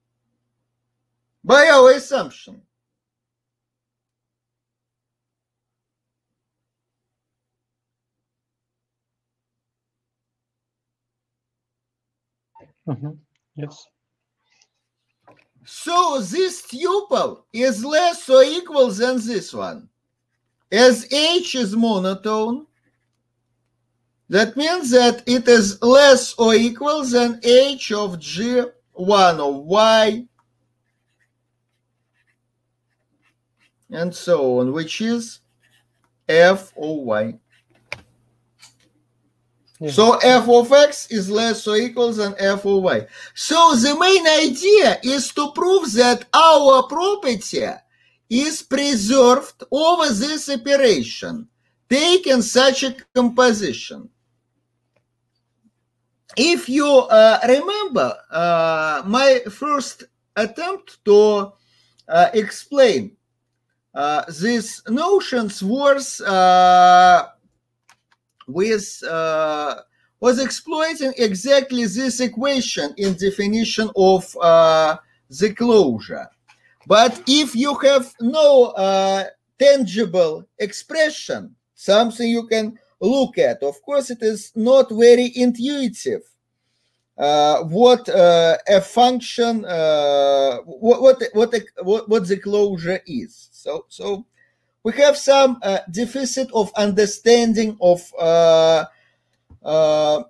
By our assumption. Mm-hmm. Yes. So this tuple is less or equal than this one. As H is monotone, that means that it is less or equal than H of G one of Y, and so on, which is F of Y. Yeah. So F of X is less or equal than F of Y. So the main idea is to prove that our property is preserved over this operation, taking such a composition. If you uh, remember, uh, my first attempt to uh, explain uh, these notions was uh, with uh, was exploiting exactly this equation in definition of uh, the closure. But if you have no uh, tangible expression, something you can look at, of course, it is not very intuitive. Uh, what uh, a function, uh, what what what, what what the closure is. So so we have some uh, deficit of understanding of uh, uh,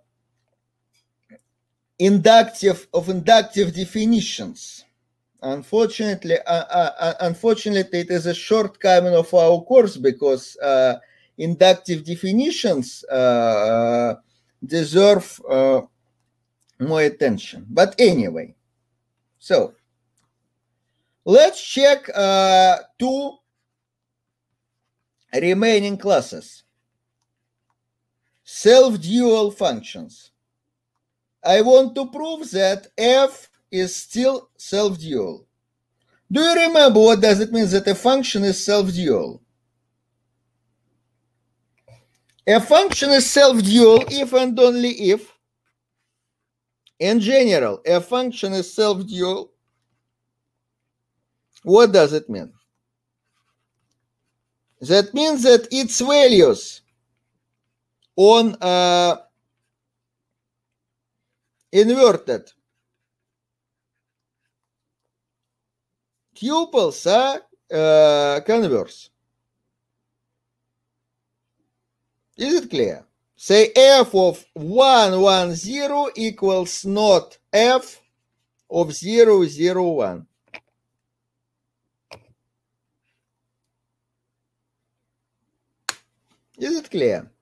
inductive of inductive definitions. Unfortunately, uh, uh, unfortunately, it is a shortcoming of our course because uh, inductive definitions uh, deserve uh, more attention. But anyway, so let's check uh, two remaining classes. Self-dual functions. I want to prove that F is still self-dual. Do you remember what does it mean that a function is self-dual? A function is self-dual if and only if, in general, a function is self-dual. What does it mean? That means that its values on uh, inverted tuples are uh, converse. Is it clear? Say f of one, one, zero equals not f of zero, zero, one. Is it clear?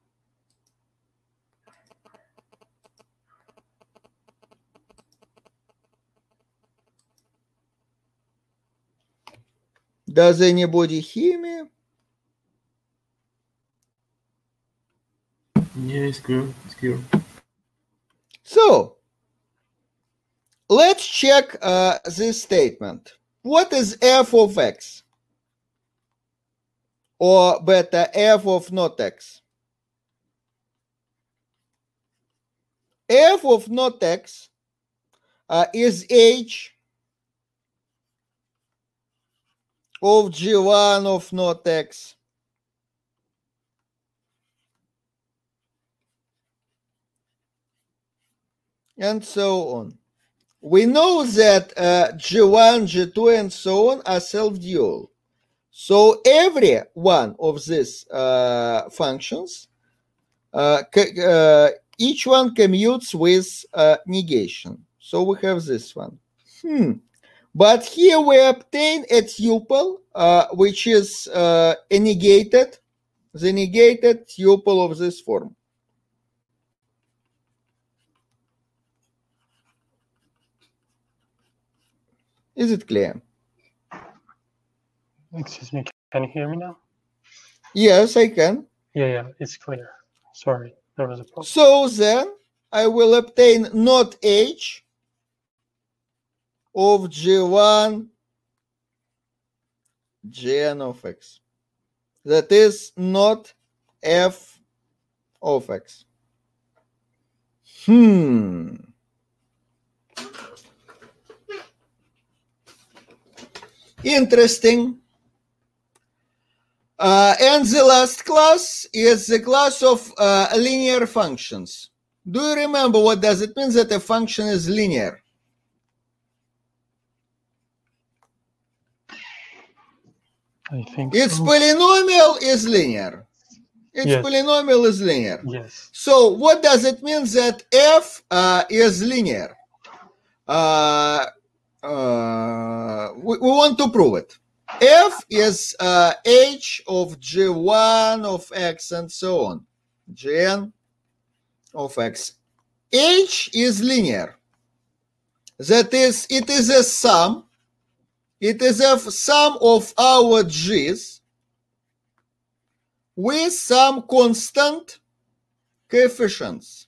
Does anybody hear me? Yeah, it's clear. It's clear. So, let's check uh, this statement. What is f of x? Or better, f of not x? F of not x uh, is h of g one of not x. And so on. We know that uh, g one, g two, and so on are self-dual. So every one of these uh, functions, uh, uh, each one commutes with uh, negation. So we have this one. Hmm. But here we obtain a tuple, uh, which is uh, a negated, the negated tuple of this form. Is it clear? Excuse me, can you hear me now? Yes, I can. Yeah, yeah, it's clear. Sorry. there is a problem. So then I will obtain not h of g one Gn of x. That is not f of x. Hmm. Interesting. Uh, and the last class is the class of uh, linear functions. Do you remember what does it mean that a function is linear? I think Its so. polynomial is linear. Its Yes. polynomial is linear. Yes. So what does it mean that f uh, is linear? Uh, uh, we, we want to prove it. F is uh, h of g one of x and so on. Gn of x. H is linear. That is, it is a sum. It is a sum of our g's with some constant coefficients.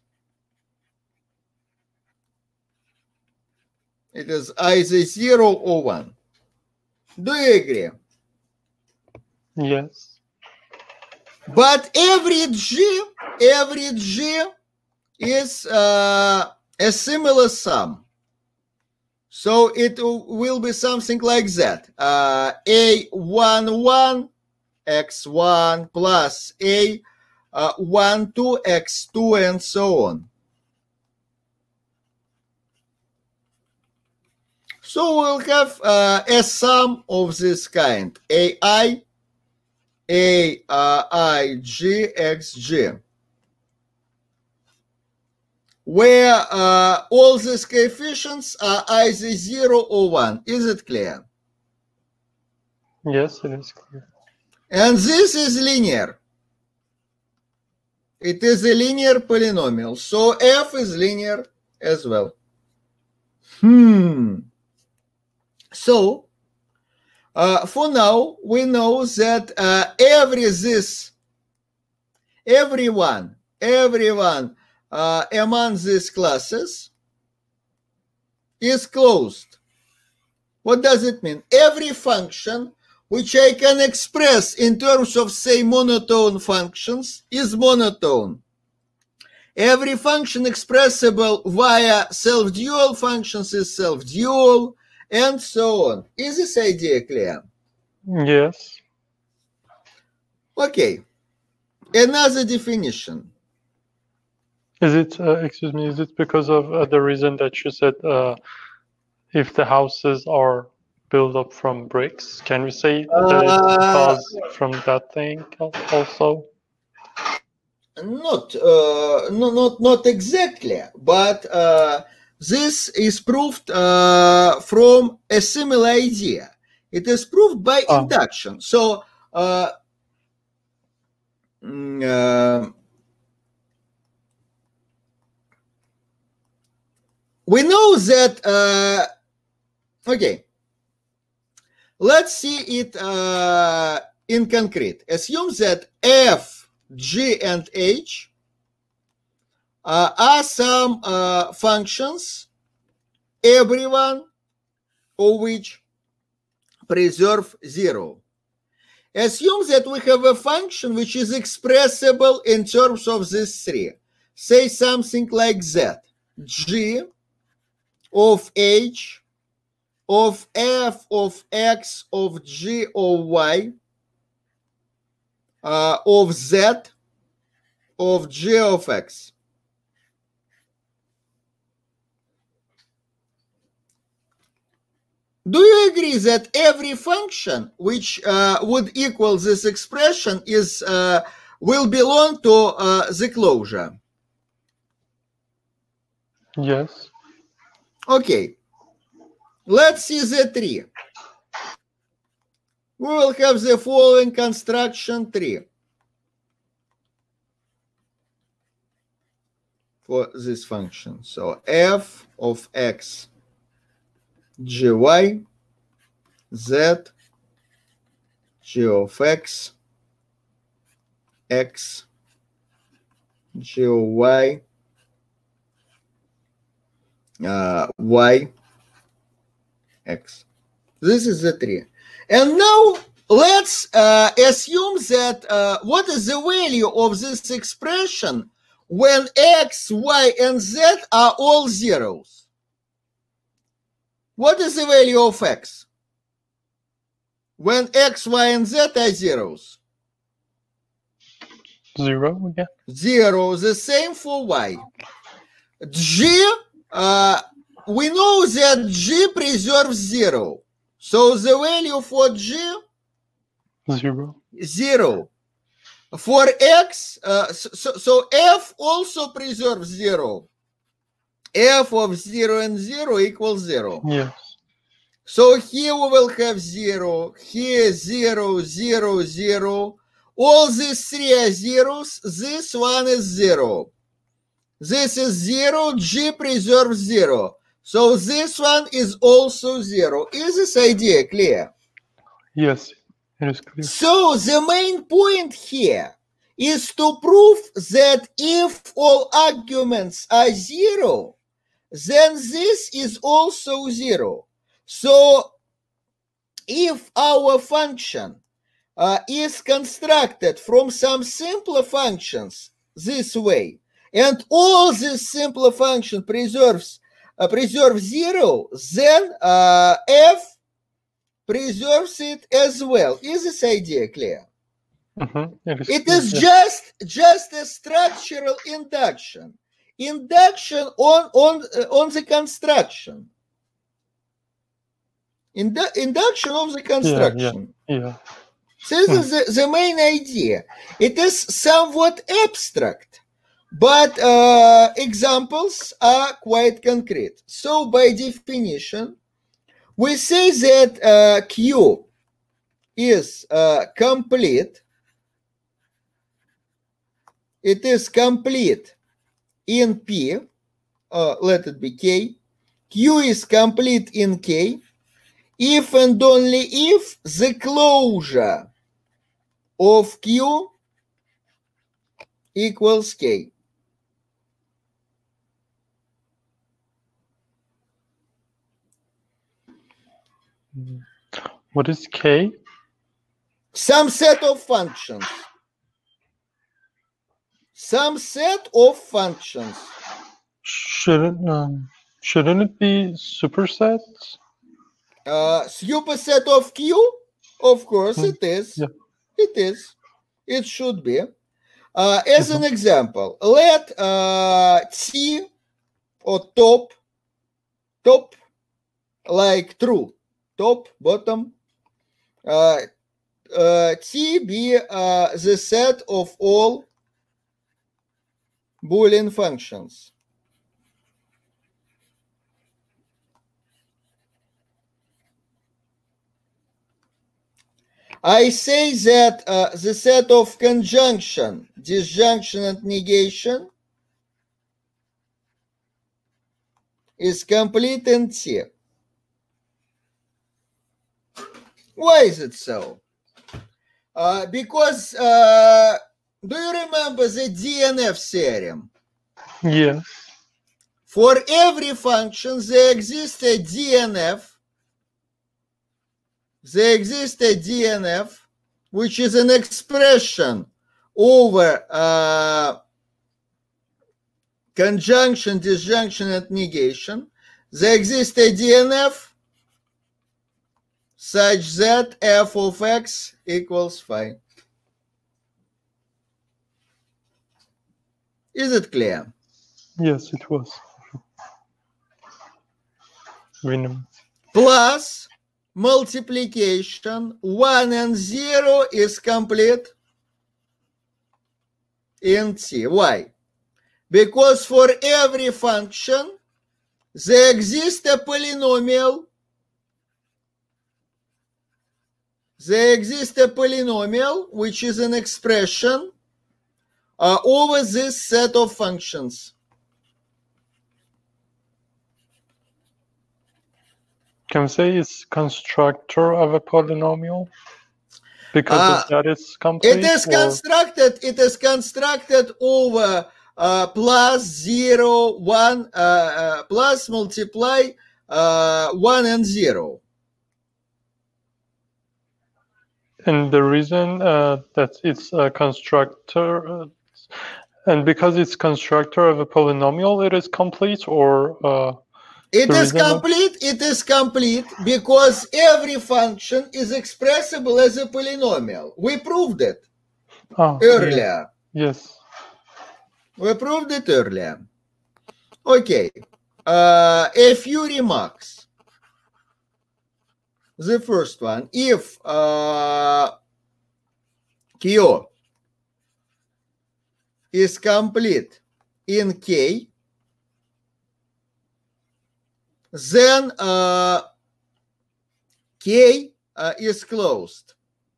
It is either zero or one. Do you agree? Yes. But every g, every g is uh, a similar sum. So it will be something like that. Uh, a one one x one plus a uh, one two x two and so on. So we'll have uh, a sum of this kind, ai, a uh, I g x g, where uh, all these coefficients are either zero or one. Is it clear? Yes, it is clear. And this is linear. It is a linear polynomial. So f is linear as well. Hmm. So, uh, for now, we know that uh, every this, everyone, everyone uh, among these classes is closed. What does it mean? Every function which I can express in terms of, say, monotone functions is monotone. Every function expressible via self-dual functions is self-dual, and so on. Is this idea clear? Yes. Okay. Another definition. Is it, uh, excuse me, is it because of uh, the reason that you said uh, if the houses are built up from bricks? Can we say that it's Uh, caused from that thing also? Not, uh, no, not, not exactly, but uh, this is proved uh, from a similar idea. It is proved by Oh. induction. So, uh, mm, uh, we know that, uh, okay, let's see it uh, in concrete. Assume that f, g, and h uh, are some uh, functions, everyone of which preserve zero. Assume that we have a function which is expressible in terms of these three. Say something like that. G of h, of f of x, of g of y, uh, of z, of g of x. Do you agree that every function which uh, would equal this expression is uh, will belong to uh, the closure? Yes. Okay. Let's see the tree. We will have the following construction tree for this function. So f of x, gy, z, g of x, x, G of y, uh, y, x. This is the tree. And now let's uh, assume that uh, what is the value of this expression when x, y, and z are all zeros? What is the value of x when x, y, and z are zeros? Zero again. Zero. The same for y. G, uh, we know that G preserves zero. So the value for G, Zero. zero. For x, uh, so, so f also preserves zero. F of zero and zero equals zero. Yes. So here we will have zero, here zero, zero, zero. All these three are zeros. This one is zero. This is zero. G preserves zero. So this one is also zero. Is this idea clear? Yes, it is clear. So the main point here is to prove that if all arguments are zero, then this is also zero. So if our function uh, is constructed from some simpler functions this way, and all this simpler function preserves uh, preserves zero, then uh, f preserves it as well. Is this idea clear? Mm-hmm. It is, It clear, is yes. just just a structural induction. Induction on on uh, on the construction. Indu- induction of the construction. Yeah. This is the, the main idea. It is somewhat abstract, but uh, examples are quite concrete. So by definition, we say that uh, Q is uh, complete. It is complete in P, uh, let it be K. Q is complete in K if and only if the closure of Q equals K. What is K? Some set of functions. Some set of functions. Shouldn't um, shouldn't it be supersets? Uh, superset of Q? Of course Hmm. it is. Yeah. It is. It should be. Uh, as an example, let uh, T or top, top, like true, top, bottom, uh, uh, T be uh, the set of all Boolean functions. I say that uh, the set of conjunction, disjunction, and negation is complete in T. Why is it so? Uh, because, uh, do you remember the D N F theorem? Yes. For every function, there exists a D N F. There exists a D N F, which is an expression over uh, conjunction, disjunction, and negation. There exists a D N F such that f of x equals phi. Is it clear? Yes, it was. We know. Plus multiplication, one and zero is complete in T. Why? Because for every function, there exists a polynomial. There exists a polynomial, which is an expression uh, over this set of functions. Can we say it's constructor of a polynomial? Because Uh, of that it's complete? It is or- constructed. It is constructed over uh, plus zero, one, uh, uh, plus multiply uh, one and zero. And the reason uh, that it's a constructor, uh, and because it's constructor of a polynomial, it is complete, or uh, it is reason complete. Of... It is complete because every function is expressible as a polynomial. We proved it oh, earlier. Yeah. Yes. We proved it earlier. Okay. Uh, a few remarks. The first one, if uh, Q is complete in K, then uh, K uh, is closed.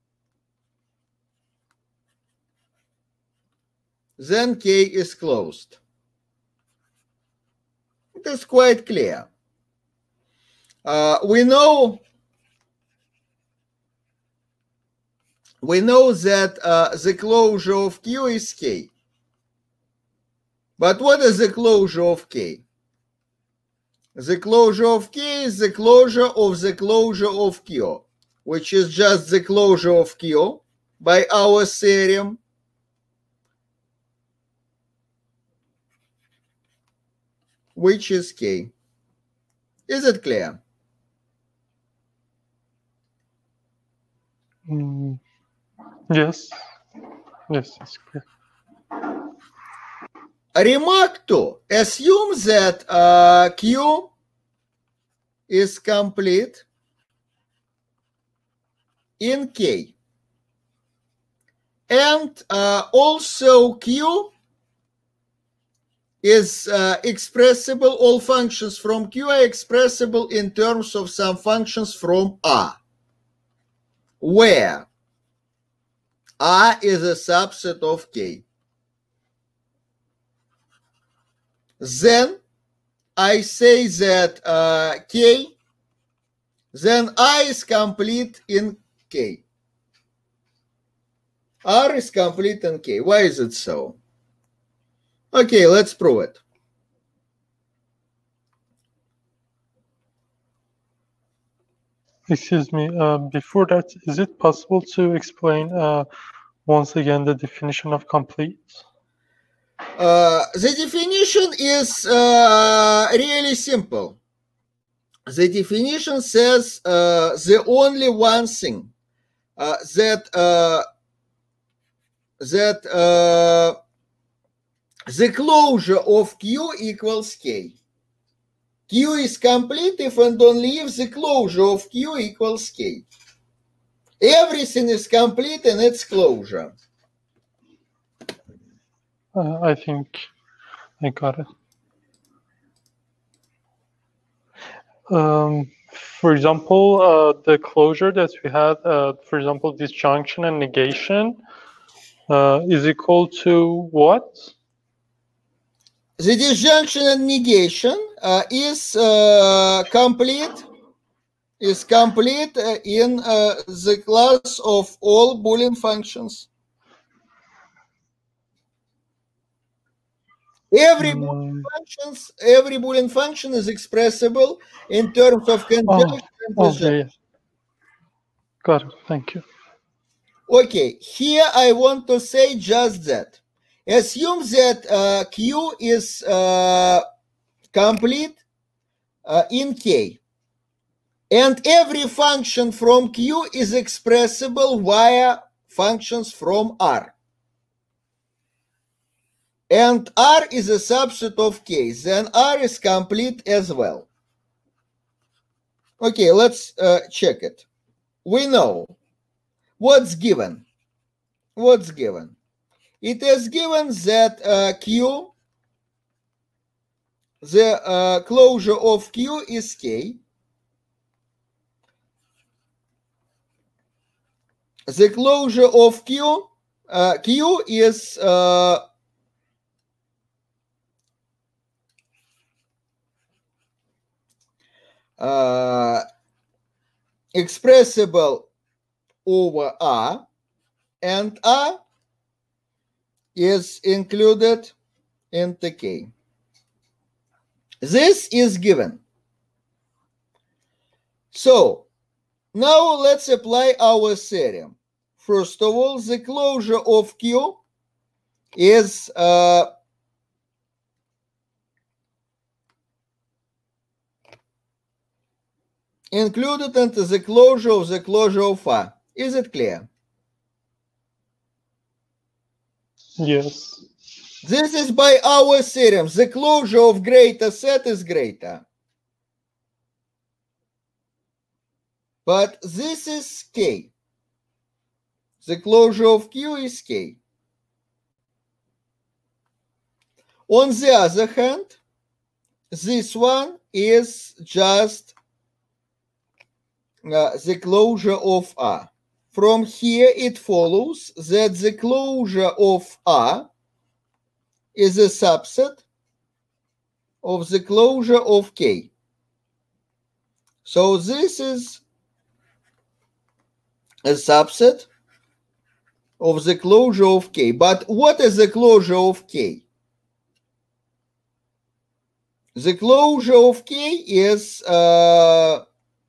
Then K is closed. It is quite clear. Uh, we know we know that uh, the closure of Q is K. But what is the closure of K? The closure of K is the closure of the closure of Q, which is just the closure of Q by our theorem. Which is K. Is it clear? Mm, yes. Yes, it's clear. Remark two. Assume that uh, Q is complete in K. And uh, also Q is uh, expressible, all functions from Q are expressible in terms of some functions from R, where R is a subset of K. Then I say that uh, K, then R is complete in K. R is complete in K. Why is it so? Okay, let's prove it. Excuse me, uh, before that, is it possible to explain uh, once again the definition of complete? Uh, the definition is uh, really simple. The definition says uh, the only one thing uh, that uh, that uh, the closure of Q equals K. Q is complete if and only if the closure of Q equals K. Everything is complete in its closure. Uh, I think I got it. Um, for example, uh, the closure that we had, uh, for example, disjunction and negation, uh, is equal to what? The disjunction and negation uh, is uh, complete is complete uh, in uh, the class of all Boolean functions. Every Um, Boolean functions, every Boolean function is expressible in terms of conjunction oh, and okay. disjunction. Got it. Thank you. Okay, here I want to say just that. Assume that uh, Q is uh, complete uh, in K. And every function from Q is expressible via functions from R. And R is a subset of K. Then R is complete as well. Okay, let's uh, check it. We know what's given. What's given? It is given that uh, Q, the uh, closure of Q is K. The closure of Q, uh, Q is uh, uh, expressible over R, and R is included into K. This is given. So now let's apply our theorem. First of all, the closure of Q is uh, included into the closure of the closure of A. Is it clear? Yes. This is by our theorem. The closure of greater set is greater. But this is K. The closure of Q is K. On the other hand, this one is just uh, the closure of A. From here, it follows that the closure of A is a subset of the closure of K. So this is a subset of the closure of K. But what is the closure of K? The closure of K is uh,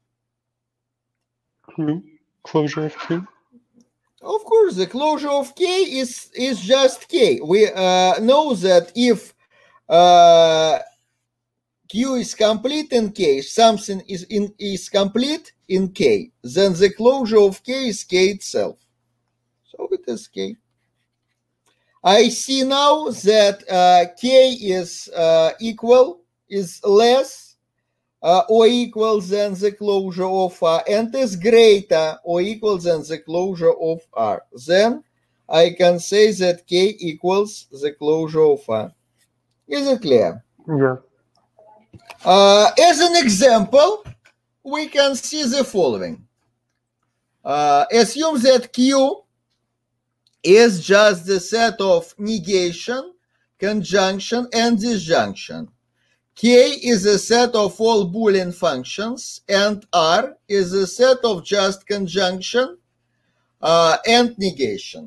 Q. Closure of Q. Of course, the closure of K is, is just K. We uh, know that if uh, Q is complete in K, if something is, in, is complete in K, then the closure of K is K itself. So it is K. I see now that uh, K is uh, equal, is less Uh, or equal than the closure of A, and is greater or equal than the closure of R. Then I can say that K equals the closure of A. Is it clear? Yeah. Uh, as an example, we can see the following. Uh, assume that Q is just the set of negation, conjunction, and disjunction. K is a set of all Boolean functions, and R is a set of just conjunction uh, and negation.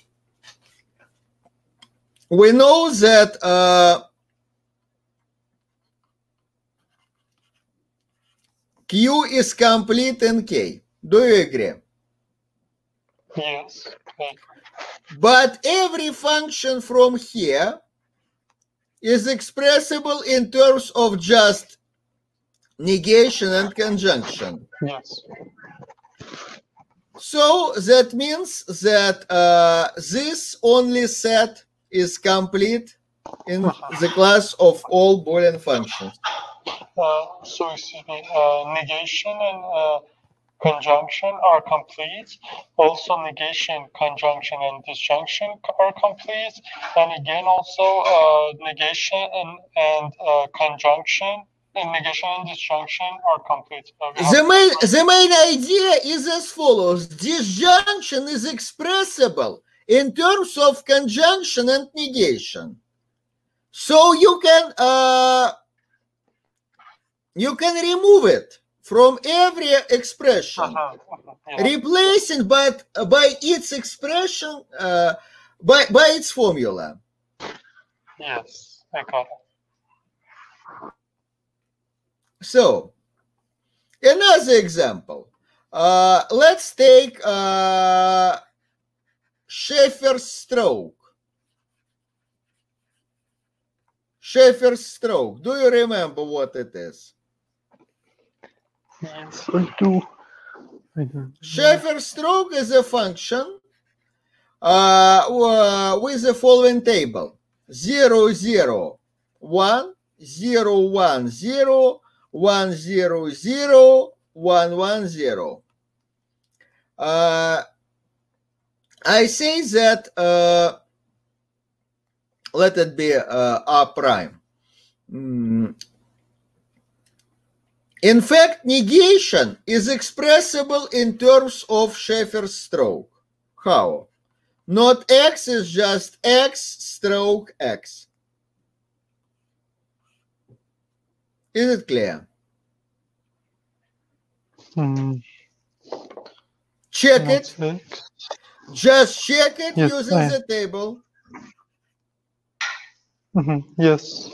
We know that uh, Q is complete in K. Do you agree? Yes. Okay. But every function from here is expressible in terms of just negation and conjunction. Yes. So that means that uh, this only set is complete in the class of all Boolean functions. Uh, so excuse me, uh, negation and uh, conjunction are complete. Also, negation, conjunction, and disjunction are complete. And again, also uh, negation and, and uh, conjunction and negation and disjunction are complete. Uh, the main the main idea is as follows: disjunction is expressible in terms of conjunction and negation. So you can uh, you can remove it from every expression, uh-huh. Yeah. replacing but by its expression uh, by by its formula. Yes, I got it. So another example. Uh, let's take uh, Schaeffer's stroke. Schaeffer's stroke. Do you remember what it is? Yes, I do. I do. Schaeffer's stroke is a function uh, with the following table: zero, zero, one, zero, one, zero, one, zero, zero, one, one, zero. Uh, I say that uh, let it be uh, R prime. Mm. In fact, negation is expressible in terms of Schaeffer's stroke. How? Not X is just X stroke X. Is it clear? Hmm. Check What's it. it? Just check it Yes, using I- the table. Mm-hmm. Yes.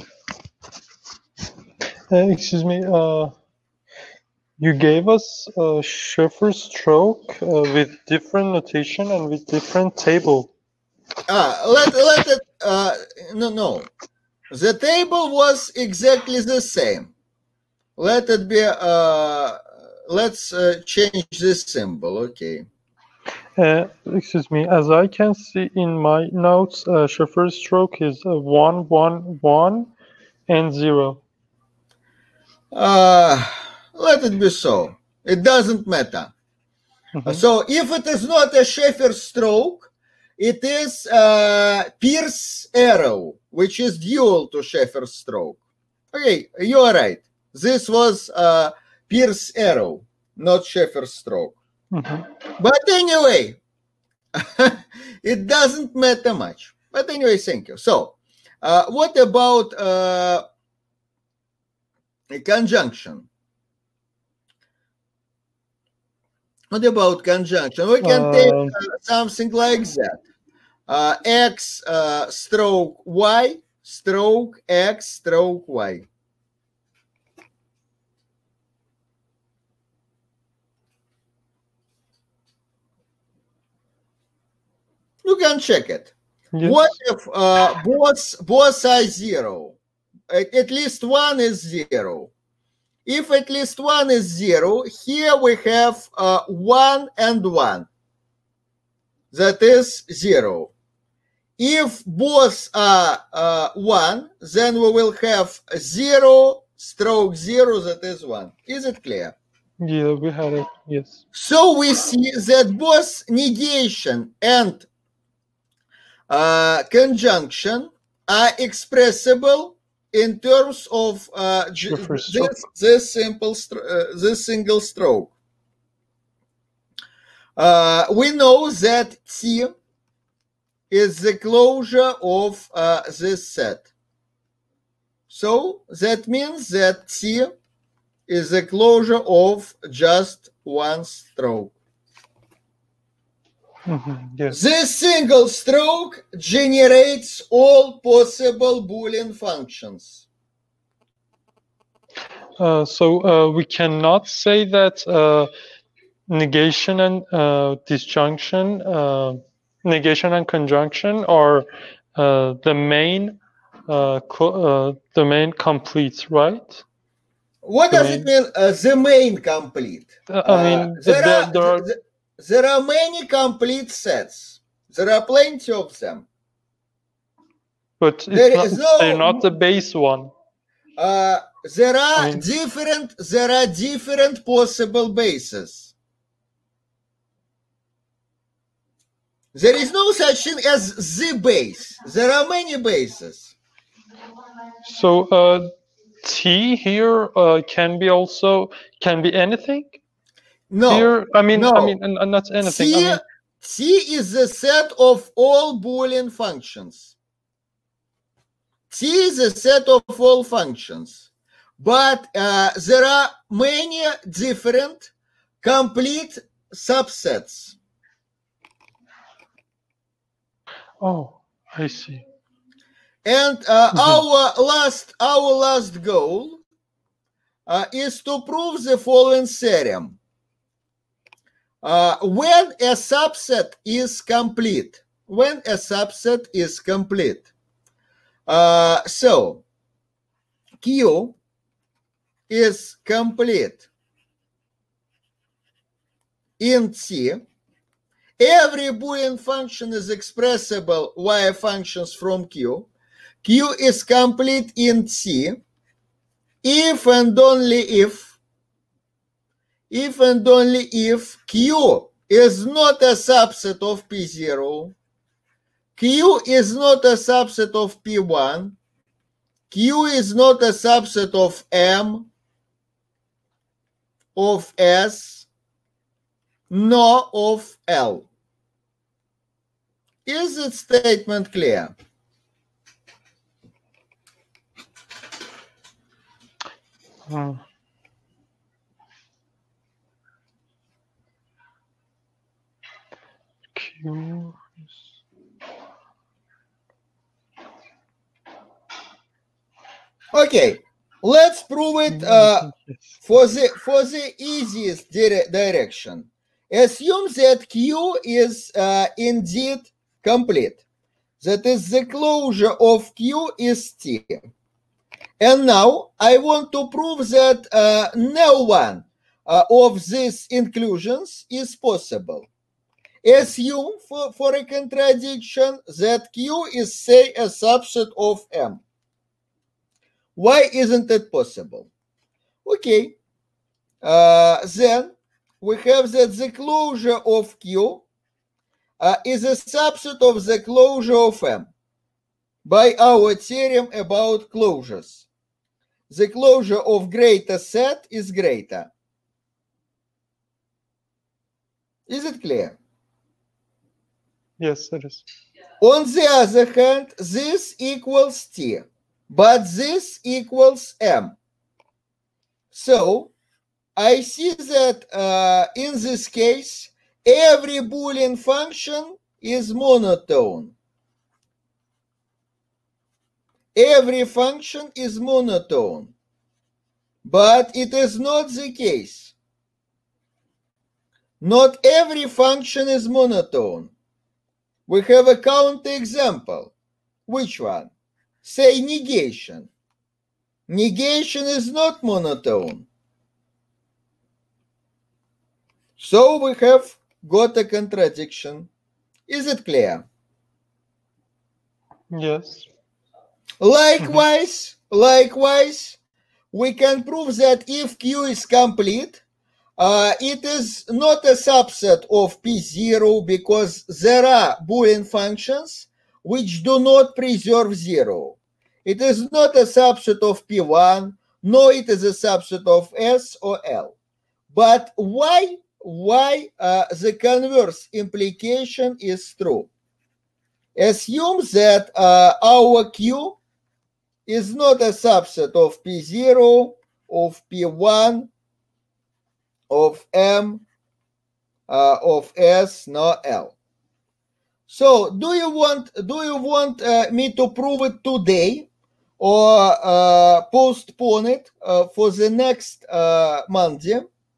Uh, excuse me. Uh, you gave us a Schiffer stroke uh, with different notation and with different table. Ah, let let it. Uh, no, no. The table was exactly the same. Let it be. Uh, let's uh, change this symbol. Okay. Uh, excuse me. As I can see in my notes, uh, Schiffer stroke is uh, one, one, one, and zero. Uh, let it be so. It doesn't matter. Mm-hmm. So if it is not a Schiffer stroke, it is a Pierce arrow, which is dual to Schiffer stroke. Okay, you are right. This was a Pierce arrow, not Schiffer stroke. Mm-hmm. But anyway, it doesn't matter much. But anyway, thank you. So, uh, what about uh, a conjunction? What about conjunction? We can take Um, uh, something like that. Uh, X uh, stroke Y, stroke X, stroke Y. You can check it. yes. What if uh, both, both are zero? At, at least one is zero. If at least one is zero, here we have uh, one and one. That is zero. If both are uh, one, then we will have zero stroke zero, that is one. Is it clear? Yeah, we had it. Yes. So we see that both negation and uh, conjunction are expressible in terms of uh, Schiffer this, stroke. this simple uh, this single stroke. Uh, we know that T is the closure of uh, this set. So that means that T is the closure of just one stroke. Mm-hmm. Yes. This single stroke generates all possible Boolean functions. Uh, so uh, we cannot say that uh, negation and uh, disjunction, uh, negation and conjunction are uh, the main uh, uh, the main complete, right? What the does main, it mean, uh, the main complete? Uh, I mean, uh, there, there, are, there are th there are many complete sets. There are plenty of them. But there it's is not, no, they're not the base one. Uh, there are I mean, different. There are different possible bases. There is no such thing as the base. There are many bases. So uh, T here uh, can be also can be anything. No. Here, I mean, no. I mean, and, and not anything. T, I mean, T is the set of all Boolean functions. T is a set of all functions, but uh, there are many different complete subsets. oh, I see. And uh, mm-hmm. our last our last goal uh, is to prove the following theorem. Uh, when a subset is complete, when a subset is complete, uh, so Q is complete in T. Every Boolean function is expressible via functions from Q. Q is complete in T if and only if, if and only if Q is not a subset of P zero, Q is not a subset of P one, Q is not a subset of M, of S, nor of L. Is that statement clear? Hmm. Q is... Okay, let's prove it uh, for the for the easiest dire direction. Assume that Q is uh, indeed complete. That is, the closure of Q is T. And now I want to prove that uh, no one uh, of these inclusions is possible. Assume for, for a contradiction that Q is, say, a subset of M. Why isn't it possible? Okay, uh, then we have that the closure of Q uh, is a subset of the closure of M by our theorem about closures. The closure of greater set is greater. Is it clear? Yes, it is. On the other hand, this equals T, but this equals M. So I see that uh, in this case, every Boolean function is monotone. Every function is monotone, but it is not the case. Not every function is monotone. We have a counterexample. Which one? Say negation. Negation is not monotone. So we have got a contradiction. Is it clear? Yes. Likewise, mm-hmm. likewise, we can prove that if Q is complete, uh, it is not a subset of P zero because there are Boolean functions which do not preserve zero. It is not a subset of P one, nor it is a subset of S or L. But why, why uh, the converse implication is true? Assume that uh, our Q is not a subset of P zero, of P one, of M, uh, of S, nor L. So, do you want do you want uh, me to prove it today, or uh, postpone it uh, for the next uh, Monday?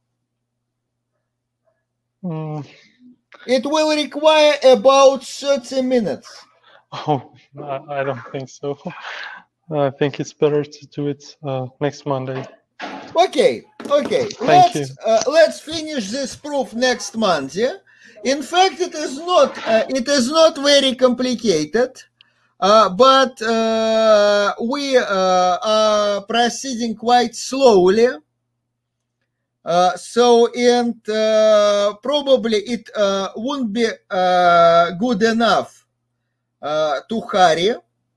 Mm. It will require about thirty minutes. Oh, I don't think so. I think it's better to do it uh, next Monday. Okay, okay. Thank let's you. Uh, let's finish this proof next Monday. In fact, it is not uh, it is not very complicated, uh, but uh, we uh, are proceeding quite slowly. Uh, so, and uh, probably it uh, won't be uh, good enough uh, to hurry.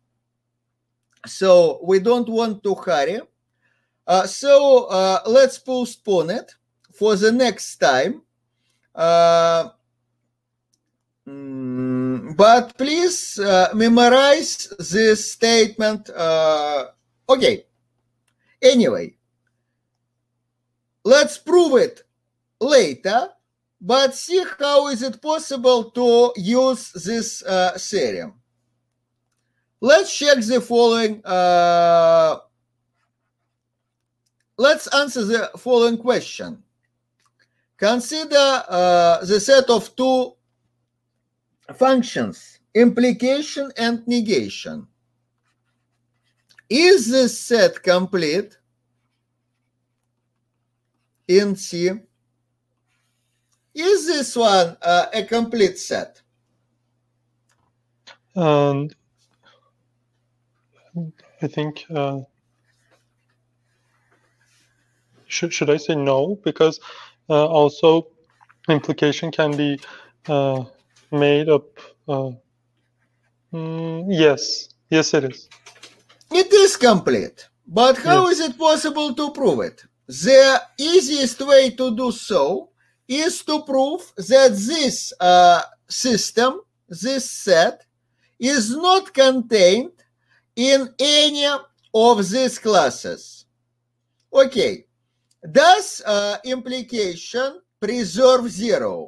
So we don't want to hurry. Uh, so uh, let's postpone it for the next time. Uh, mm, but please uh, memorize this statement. Uh, okay. Anyway, let's prove it later, but see how is it possible to use this uh, theorem. Let's check the following. Uh, let's answer the following question. Consider uh, the set of two functions, implication and negation. Is this set complete in C? Is this one uh, a complete set? And I think uh, should should I say no? Because uh, also implication can be uh, made up. Uh, mm, yes, yes, it is. It is complete, but how yes. is it possible to prove it? The easiest way to do so is to prove that this uh, system, this set, is not contained in any of these classes. Okay, does uh, implication preserve zero?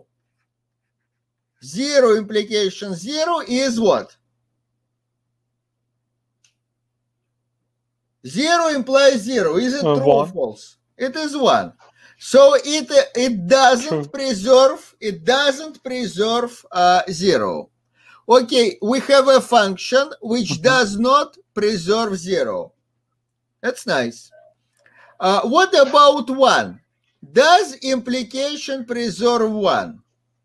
Zero implication zero is what? Zero implies zero. Is it Uh, true one. or false? It is one. So it it doesn't True. preserve it doesn't preserve uh, zero. Okay, we have a function which Mhm. does not preserve zero. That's nice. Uh, what about one? Does implication preserve one?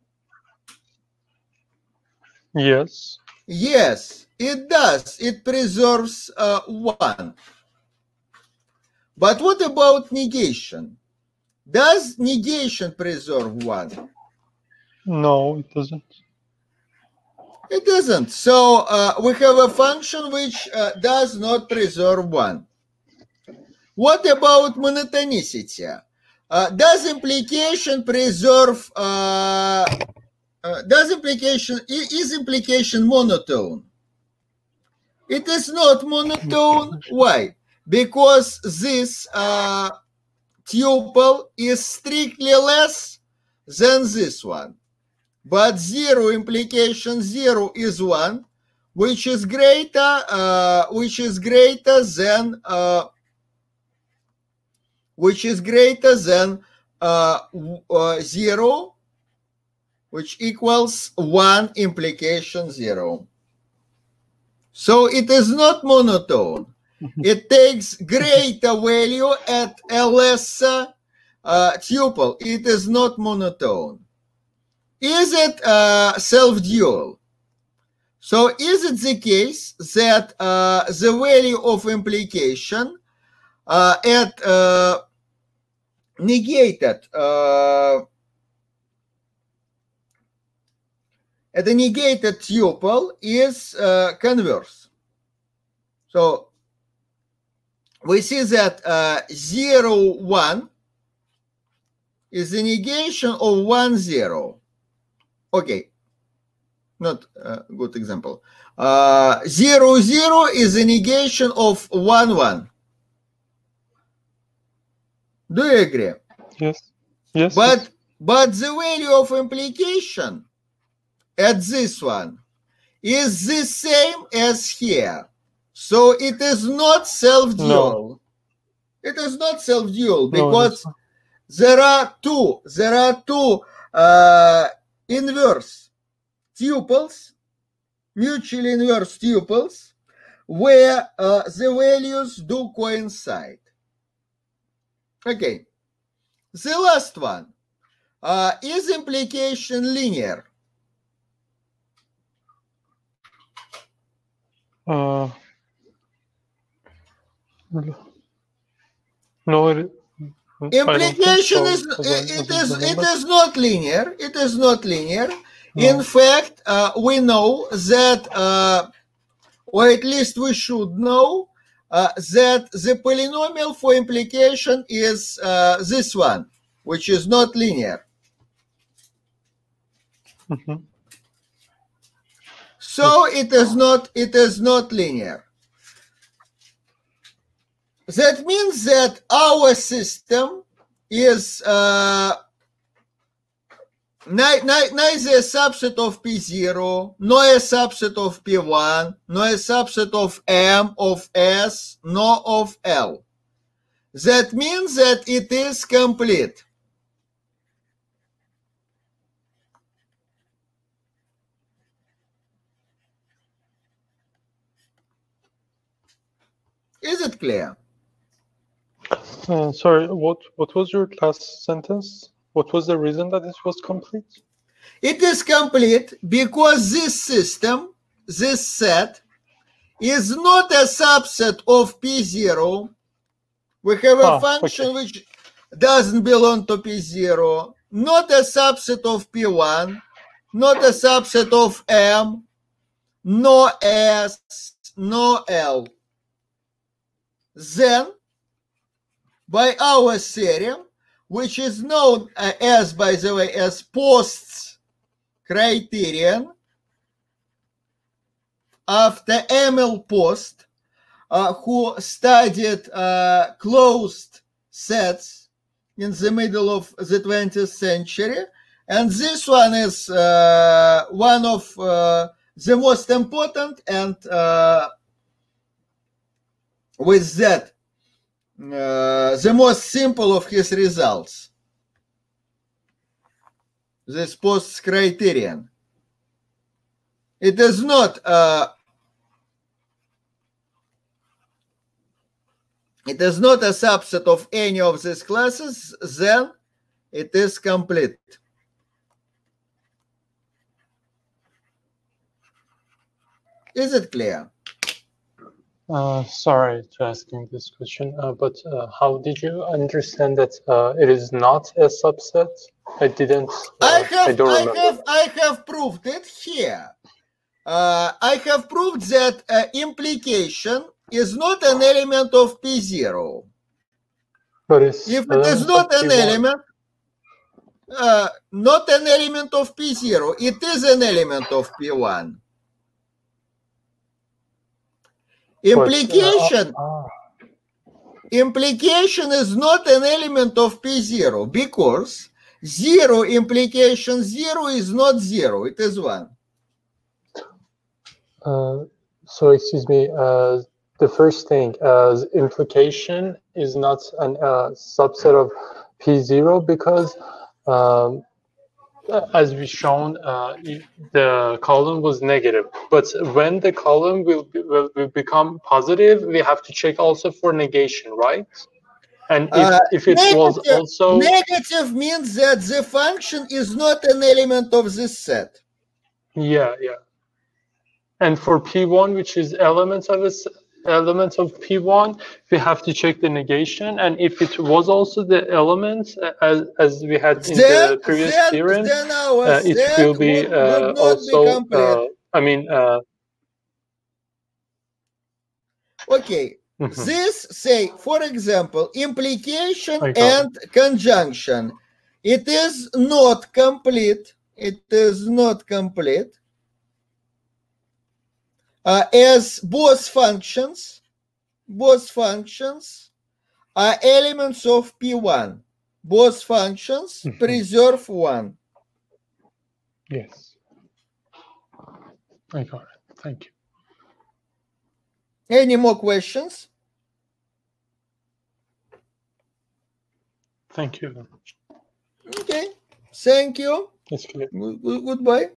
Yes. Yes, it does. It preserves uh, one. But what about negation? Does negation preserve one? No, it doesn't. It doesn't. So uh, we have a function which uh, does not preserve one. What about monotonicity? Uh, does implication preserve? Uh, uh, does implication is implication monotone? It is not monotone. Why? Because this uh, tuple is strictly less than this one. But zero implication zero is one, which is greater, uh, which is greater than, uh, which is greater than uh, uh, zero, which equals one implication zero. So it is not monotone. It takes greater value at a lesser uh, tuple. It is not monotone. Is it uh, self-dual? So is it the case that uh, the value of implication uh, at uh, negated uh, at a negated tuple is uh, converse? So we see that uh, zero one is the negation of one zero. Okay, not a good example. Uh, zero zero is the negation of one one. Do you agree? Yes. Yes. But yes. but the value of implication at this one is the same as here. So it is not self-dual. No. It is not self-dual No, because that's not. there are two, there are two uh, inverse tuples, mutually inverse tuples, where uh, the values do coincide. Okay. The last one. Uh, is implication linear? Uh, no, it, Implication so, is as I, it as is I it is not linear. It is not linear. No. In fact, uh, we know that, uh, or at least we should know uh, that the polynomial for implication is uh, this one, which is not linear. Mm-hmm. So it is not it is not linear. That means that our system is uh, ni- ni- neither a subset of P zero, nor a subset of P one, nor a subset of M, of S, nor of L. That means that it is complete. Is it clear? Uh, sorry, what what was your last sentence? What was the reason that this was complete? It is complete because this system, this set, is not a subset of P zero. We have a Ah, function okay. which doesn't belong to P zero, not a subset of P one, not a subset of M, no S, no L. Then, by our theorem, which is known uh, as, by the way, as Post's criterion, after Emil Post, uh, who studied uh, closed sets in the middle of the twentieth century, and this one is uh, one of uh, the most important and uh, with that, uh, the most simple of his results, this post criterion. It is not uh, it is not a subset of any of these classes, then it is complete. Is it clear? Uh, sorry to asking this question, uh, but uh, how did you understand that uh, it is not a subset? I didn't. Uh, I have, I don't I remember. have, I have proved it here. Uh, I have proved that uh, implication is not an element of P zero. But it's If it is not an element, uh, not an element of P zero, it is an element of P one. Implication, but, uh, ah. implication is not an element of P zero because zero implication zero is not zero, it is one. Uh, so excuse me, uh, the first thing, uh, implication is not a uh, subset of P zero because um, as we shown, uh, the column was negative. But when the column will, be, will, will become positive, we have to check also for negation, right? And if, uh, if it negative, was also... Negative means that the function is not an element of this set. Yeah, yeah. And for P one, which is elements of a, elements of P one, we have to check the negation. And if it was also the element, as, as we had in then, the previous then, theorem, then our uh, it set will be would, uh, would not also, be complete. uh, I mean... Uh, okay, mm-hmm. This, say, for example, implication Okay. and conjunction. It is not complete. It is not complete. Uh, as both functions, both functions are elements of P one. Both functions Mm-hmm. preserve one. Yes. I got it. Thank you. Any more questions? Thank you very much. Okay. Thank you. That's clear. Goodbye.